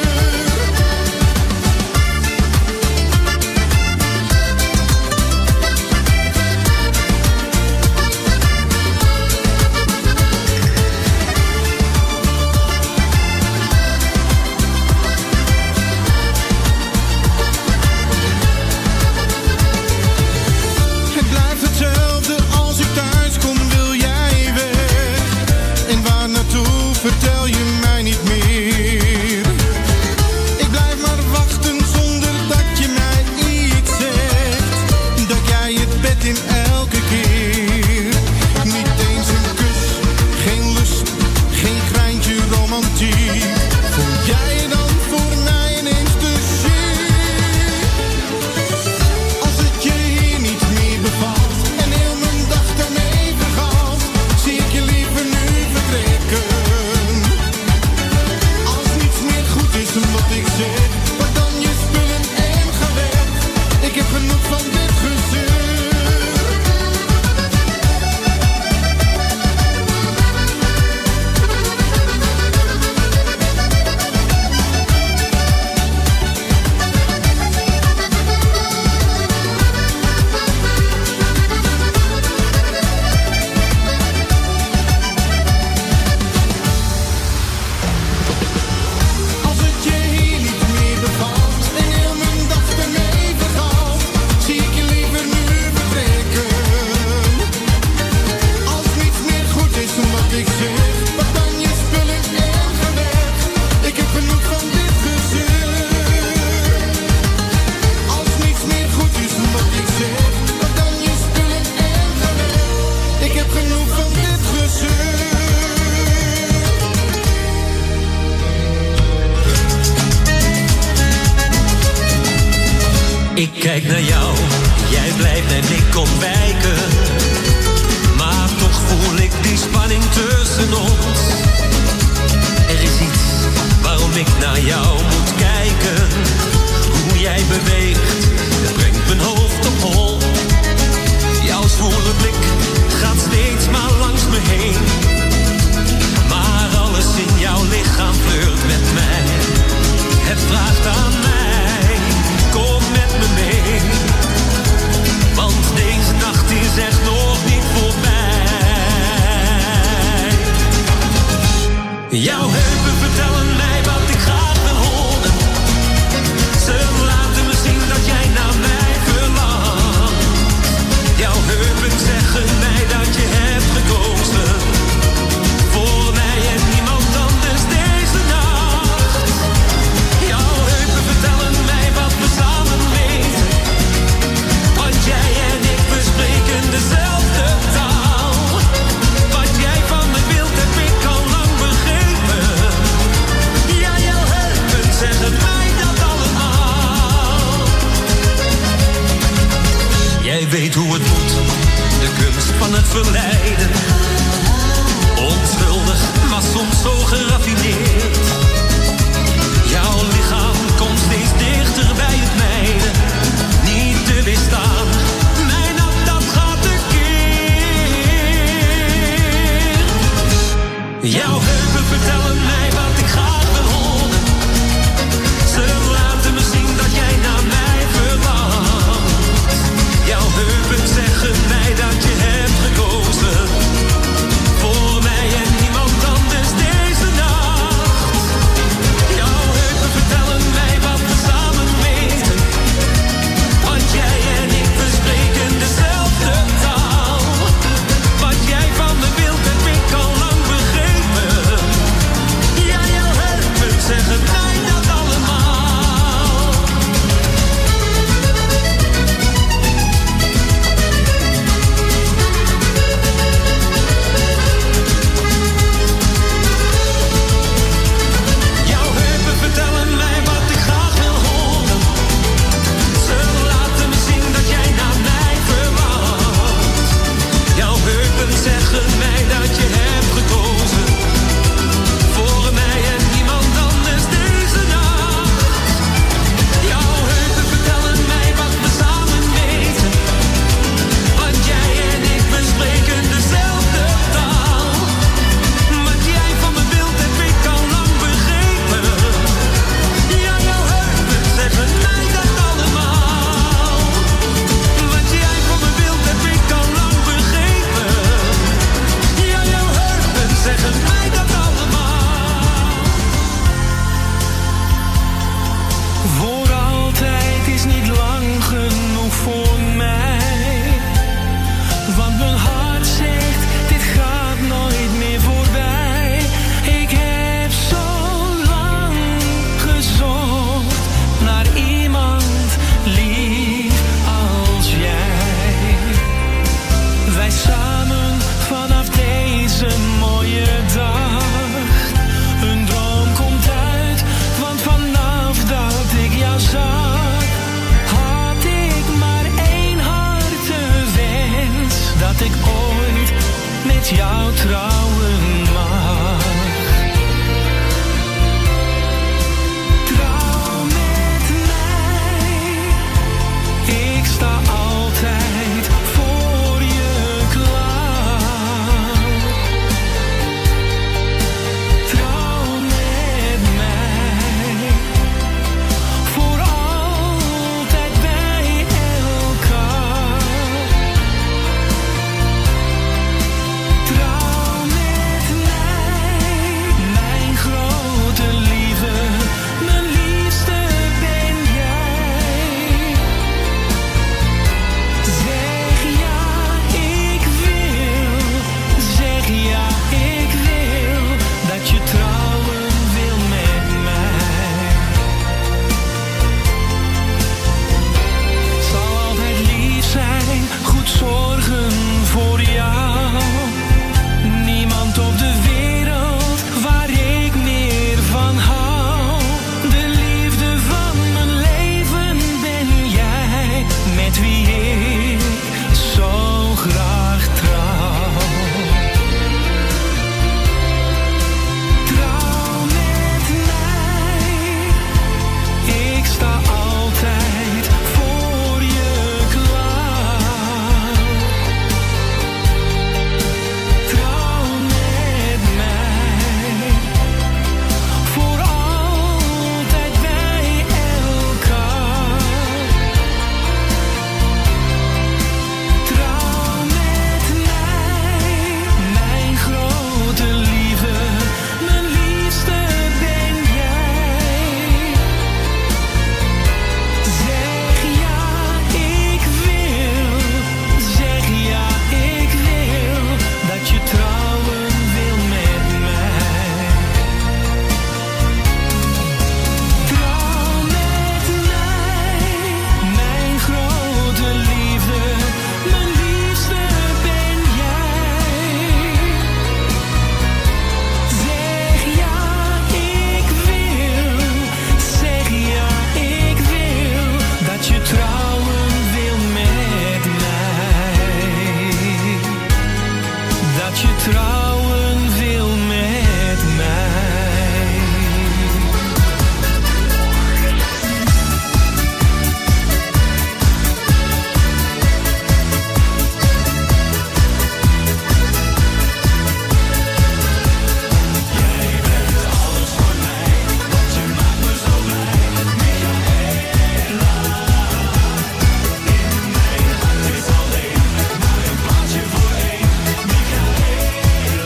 Het blijft hetzelfde als ik thuis kom, wil jij weg. En waar naartoe vertel je mij niet meer. Ik blijf maar wachten zonder dat je mij iets zegt. Dat jij het bed in elke keer. Niet eens een kus, geen lust, geen greintje romantiek. Voel jij je dan voor mij ineens te ziek? Als het je hier niet meer bevalt en heel mijn dag daarmee vergaat, zie ik je liever nu vertrekken. Als niets meer goed is dan wat ik zeg, pak dan je spullen en ga weg. Ik heb genoeg van dit gezeur. Als het je hier niet meer bevalt en heel mijn dag ermee vergaat, zie ik je liever nu vertrekken. Als niets meer goed is dan wat ik zeg, pak dan je spullen en ga weg. Ik heb genoeg van dit gezeur. Als niets meer goed is dan wat ik zeg, pak dan je spullen en ga weg. Ik heb genoeg van dit gezeur. Ik kijk naar jou, jij blijft en ik ontwijken. Maar toch voel ik die spanning tussen ons. Er is iets waarom ik naar jou moet kijken. Hoe jij beweegt, het brengt mijn hoofd op hol. Jouw zwoele blik gaat steeds maar langs me heen. Maar alles in jouw lichaam flirt met mij. Het vraagt aan mij, kom met me mee. Want deze nacht is echt nog niet voorbij. Jouw heupen vertellen mij wat ik graag wil horen. Ze laten me zien dat jij naar mij verlangt. Jouw heupen zeggen mij dat je hebt gekozen voor mij en niemand anders deze nacht. Jouw heupen vertellen mij wat we samen weten. Want jij en ik, we spreken dezelfde taal. Wat jij van me wilt, heb ik al lang begrepen. Ja, jouw heupen zeggen mij dat allemaal. Jij weet hoe het moet, de kunst van het verleiden. Onschuldig, maar soms zo geraffineerd. Jouw lichaam komt steeds dichter bij het mijne. Niet te weerstaan, mijn hart dat gaat tekeer. Jouw heupen vertellen mij wat ik graag wil horen. Ze laten me zien dat jij naar mij verlangt. Jouw heupen zeggen mij dat je hebt gekozen met jou trouwen mag. Trouw met mij, ik sta altijd voor je klaar. Trouw met mij, voor altijd bij elkaar. Trouw met mij, mijn grote lieve, mijn liefste ben jij. Zeg ja, ik wil, zeg ja, ik wil, dat je trouwen wil met mij. Zal altijd lief zijn, goed zorgen voor jou. Niemand op de wereld waar ik meer van hou. De liefde van mijn leven ben jij, met wie ik zo graag trouw. Trouw met mij, ik sta altijd voor je klaar. Trouw met mij, voor altijd bij elkaar. Trouw met mij, mijn grote lieve, mijn liefste ben jij. Zeg ja, ik wil, zeg ja, ik wil, dat je trouwen wil met mij. Trouw met mij, mijn grote lieve, mijn liefste ben jij. Zeg ja, ik wil, zeg ja, ik wil, dat je trouwen wil met mij. Dat je trouwen wil met mij. Jij bent alles voor mij, want je maakt me zo blij. Michaela, in mijn hart is alleen maar een plaatsje voor één. Michaela,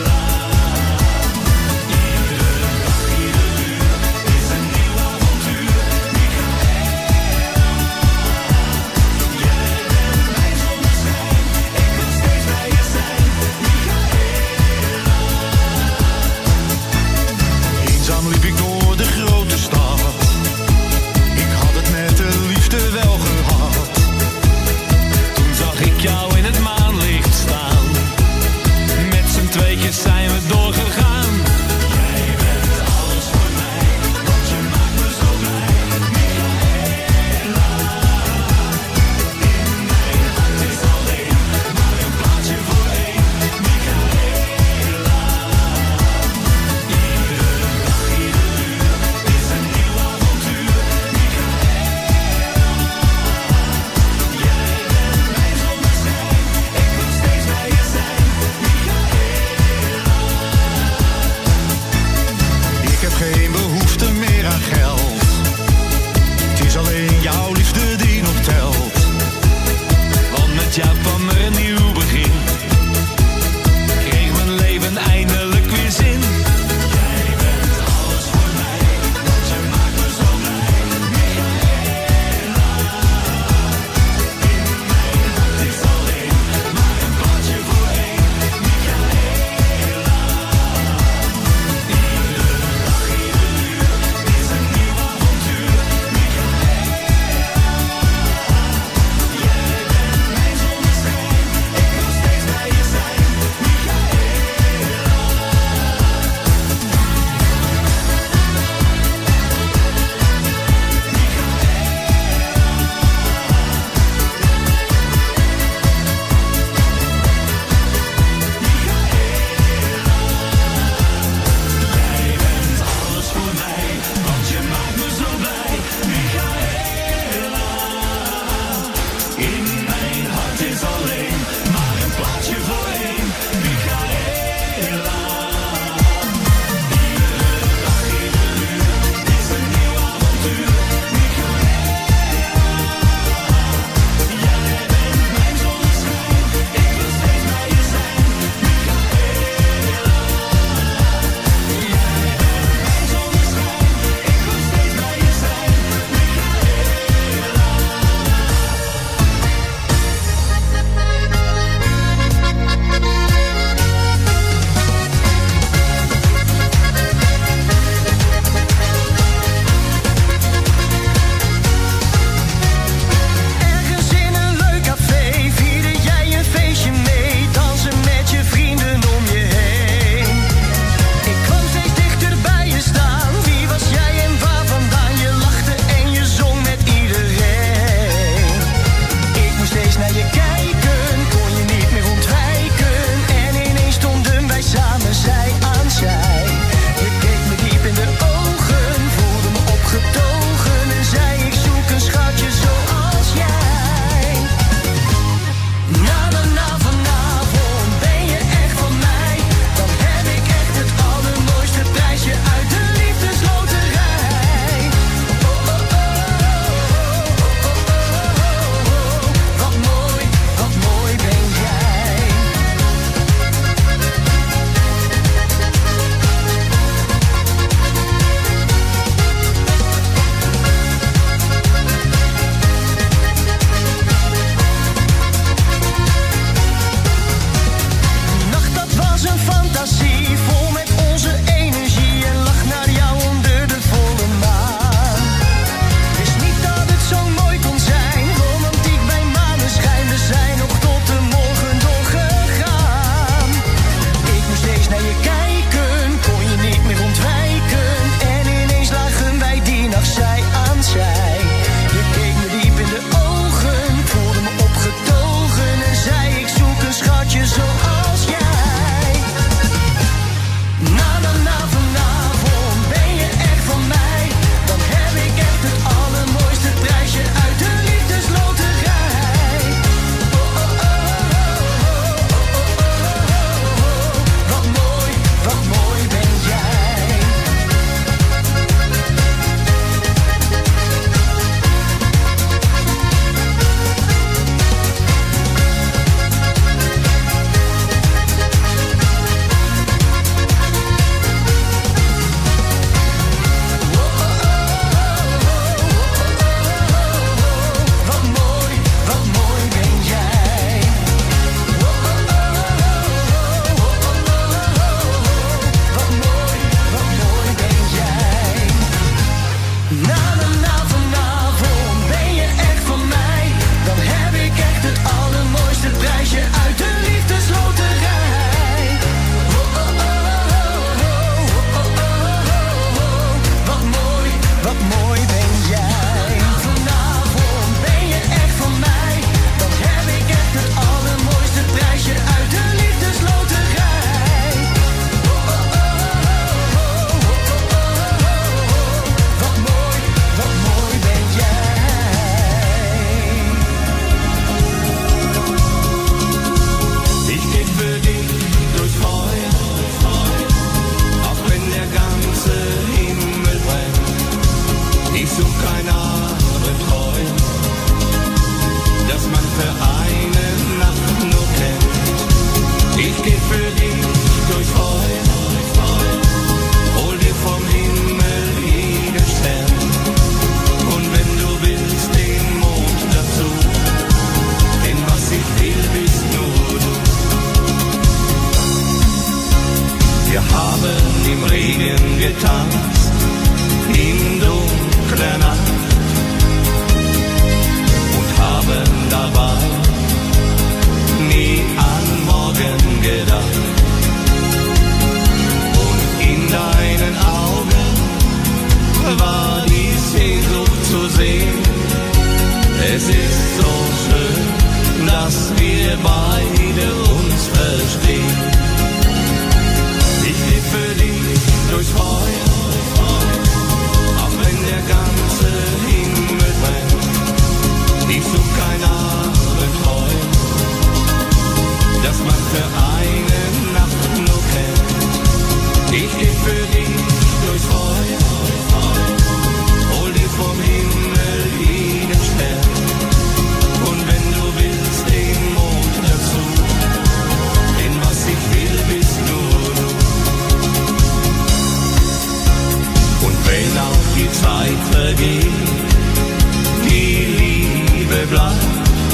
Wir haben im Regen getanzt, in dunkler Nacht und haben dabei nie an morgen gedacht. Und in deinen Augen war die Sehnsucht zu sehen. Es ist so schön, dass wir beide uns verstehen. Ich geh für dich durchs Feuer, auch wenn der ganze Himmel brennt. Ich such kein Abenteuer, das man für eine Nacht nur kennt. Ich geh für dich durchs Feuer, hol dir vom Himmel jeden Stern. Und wenn du willst, den Mond dazu, denn was ich will, bist nur du. Und wenn auch die Zeit vergeht, die Liebe bleibt,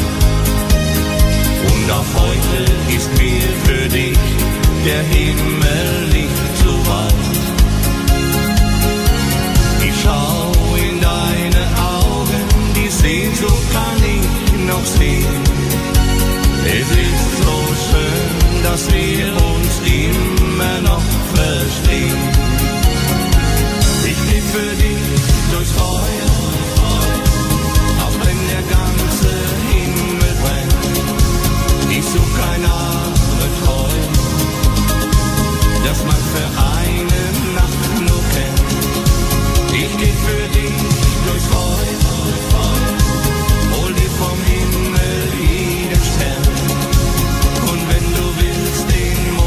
und auch heute ist mir für dich der Himmel nicht zu weit. Ich schau in deine Augen, die Sehnsucht kann ich noch sehen. Es ist so schön, dass wir uns immer noch verstehen. Ich geh für dich durchs Feuer, auch wenn der ganze Himmel brennt. Ich such kein Abenteuer, das man für eine Nacht nur kennt. Ich geh für dich durchs Feuer, hol dir vom Himmel jeden Stern. Und wenn du willst, den Mond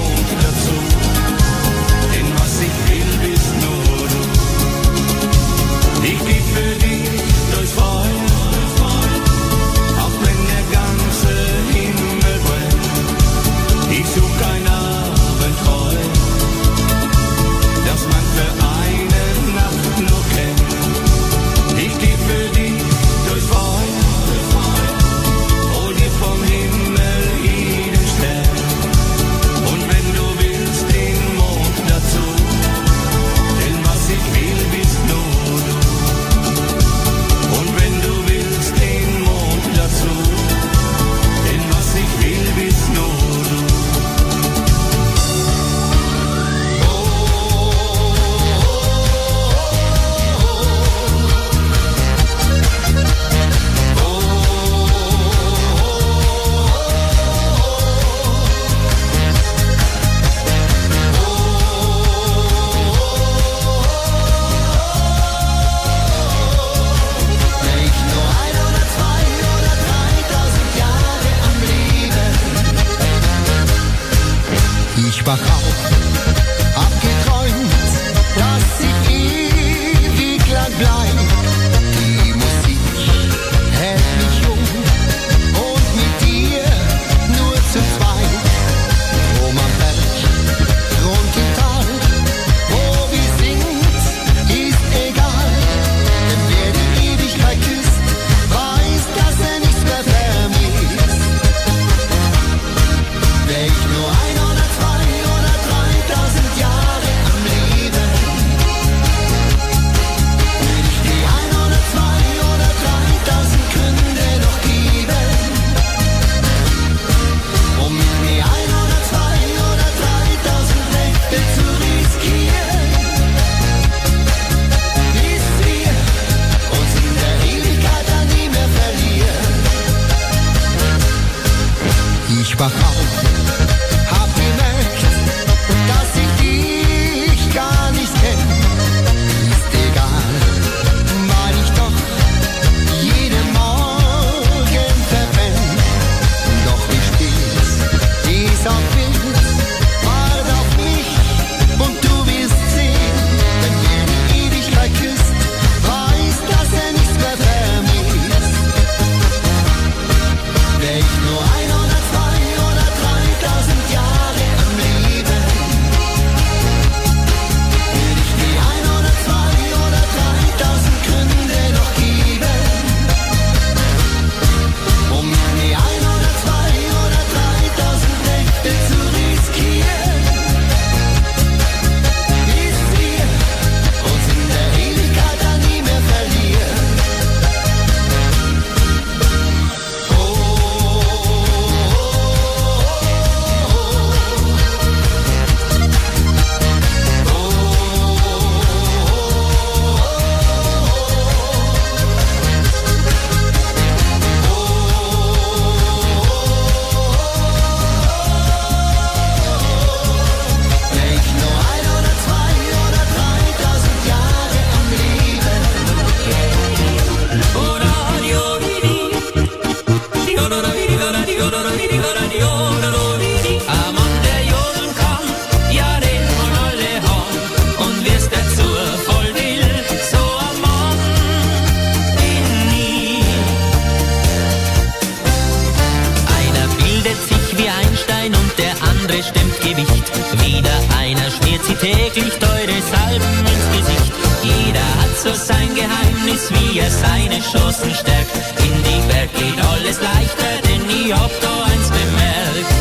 wieder einer schmiert sie täglich teure Salben ins Gesicht. Jeder hat so sein Geheimnis, wie er seine Chancen stärkt. In die Berg geht alles leichter, denn ich hab da eins bemerkt.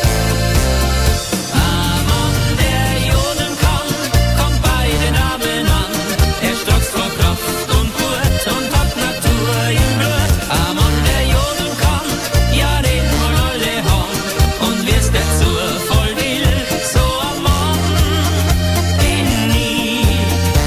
Ein Mann, der jodeln kann, kommt bei den Armen an. Er strotzt vor Kraft und Mut und hat Natur im Blut. Ein Mann, der jodeln kann, ja, den wollen alle haben. Und wir's dazu voll will, so ein Mann bin ich.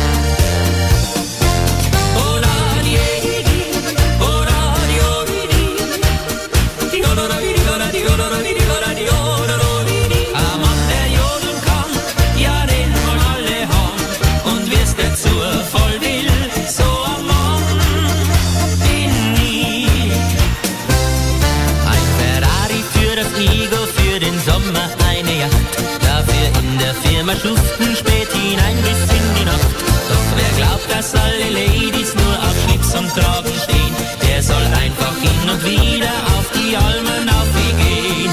Oh, la, die, oh, la, die, oh, die, die, oh, la, die, oh, la, die, oh, la, die, oh, la, die, oh, la, die. Ein Mann, der jodeln kann, ja, den wollen alle haben. Und wir's dazu voll will, so ein Mann bin ich. Ein Ferrari für das Ego, für den Sommer eine Yacht. Dafür in der Firma schuften, spät hinein bis in die Nacht. Doch wer glaubt, dass alle Ladies nur auf Schlips und Kragen stehen, der soll einfach hin und wieder auf die Almen aufgehen.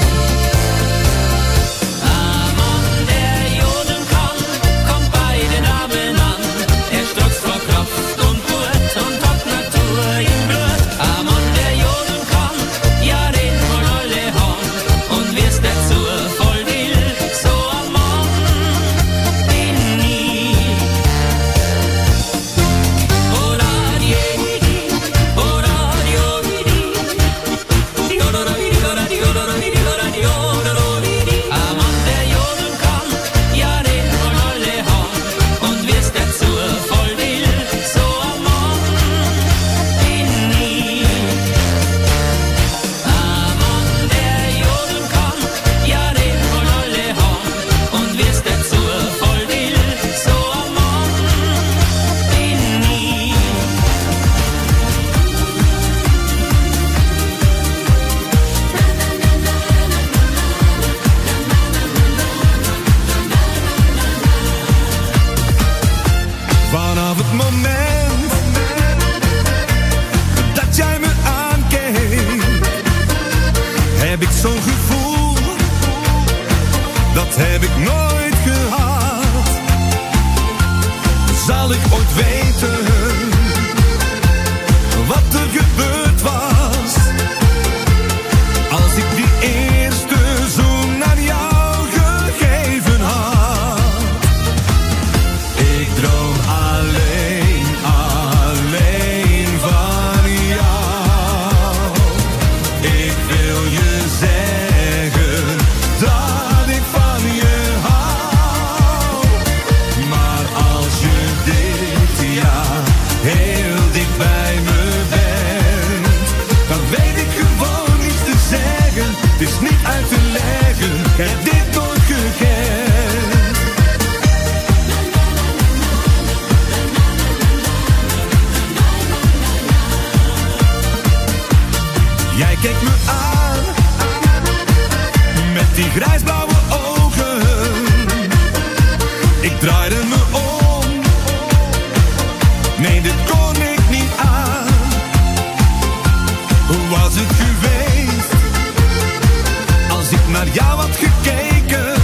Ein Mann, der jodeln kann, kommt bei den Armen an. Er strotzt vor Kraft und Mut und hat Natur im Blut. Ein Mann, der jodeln kann, ja, den wollen alle haben. Und wir's dazu voll will, so ein Mann bin ich. Oh, la, die, oh, la, die, oh, die, die, oh, la, die, oh, la, die, oh, la, die, oh, la, die, oh, la, die. Ein Mann, der jodeln kann, ja, den wollen alle haben. Und wir's dazu voll will, so ein Mann bin ich. Ein Mann, der jodeln kann, ja, den wollen alle haben. Und wir's dazu voll will, so ein Mann bin ich. Vanaf het moment dat jij me aankeek, heb ik zo'n gevoel, dat heb ik nooit gehad. Zal ik ooit weten wat er gebeurd was, als ik die eerste zoen aan jou gegeven had? Ik droom alleen, alleen van jou. Ik wil je zeggen dat ik van je hou. Maar als je dit jaar heel dicht bij me bent, dan weet ik gewoon niets te zeggen. Het is niet uit te leggen, ik heb dit nooit gekend. Jij keek me aan met die grijsblauwe ogen. Ik draaide me om, nee, dit kon ik niet aan. Hoe was het geweest als ik naar jou had gekeken,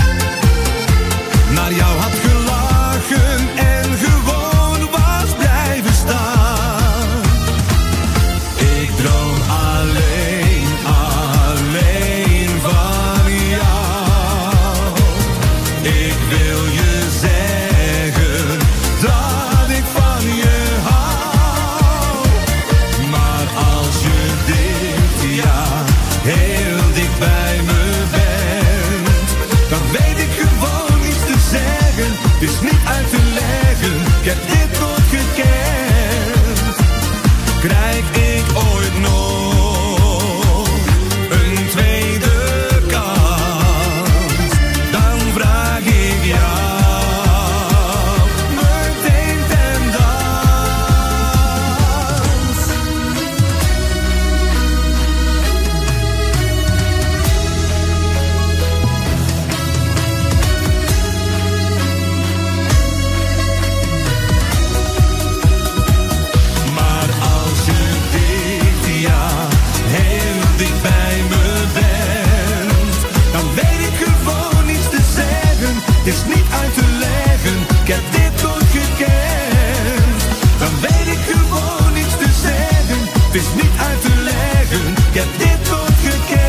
naar jou had gelachen en gewoon was blijven staan? Ik droom alleen, alleen van jou. Ik wil je zeggen dat ik van je hou. Maar als je dit jaar heel dicht bij me bent, dan weet ik gewoon niets te zeggen. Het is niet uit te leggen, ik heb dit nooit gekend. Krijg ik ooit nog een tweede kans, dan vraag ik jou meteen ten dans. het is niet uit te leggen. Ik heb dit nooit gekend. Dan weet ik gewoon niets te zeggen. Het is niet uit te leggen. Ik heb dit nooit gekend.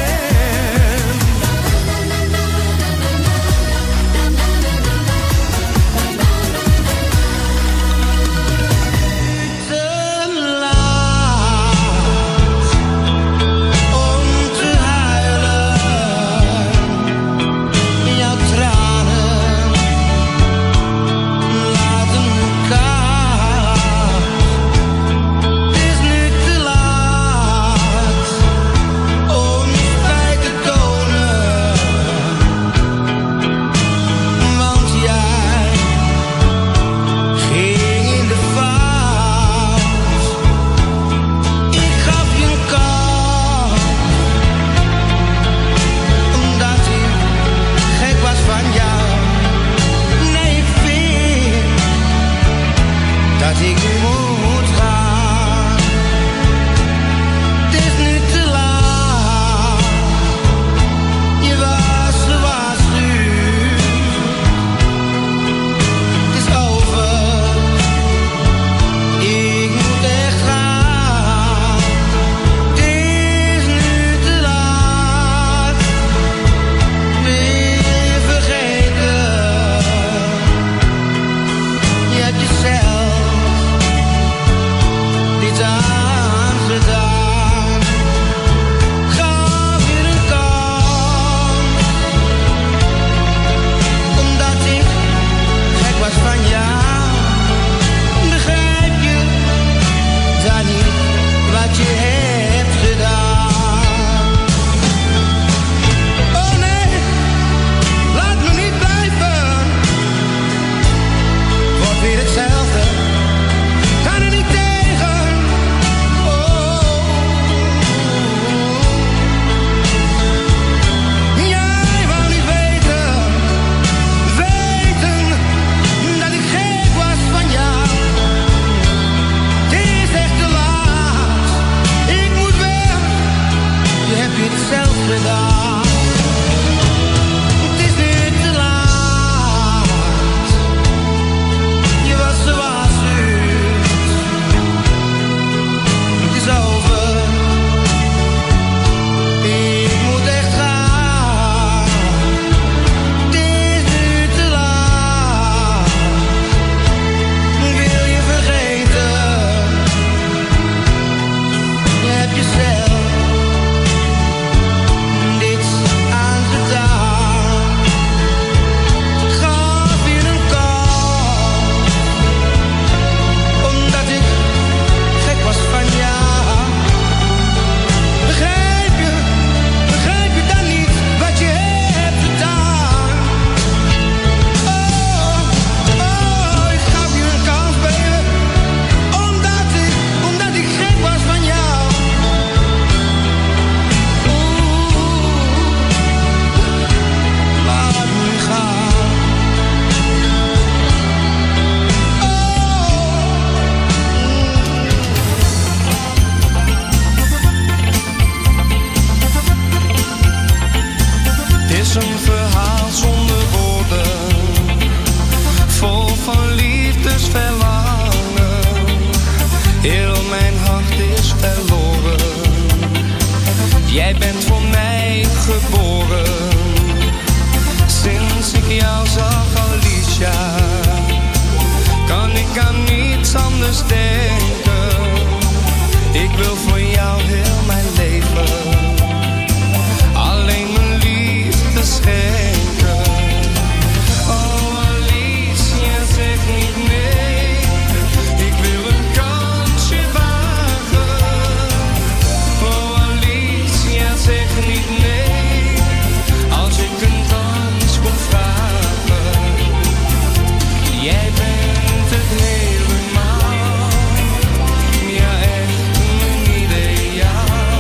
Ja, echt mijn ideaal.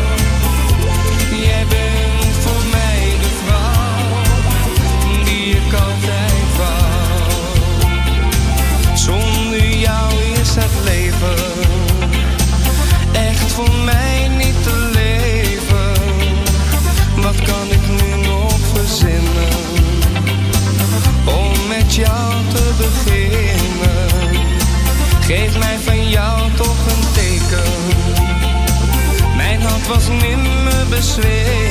bezweet.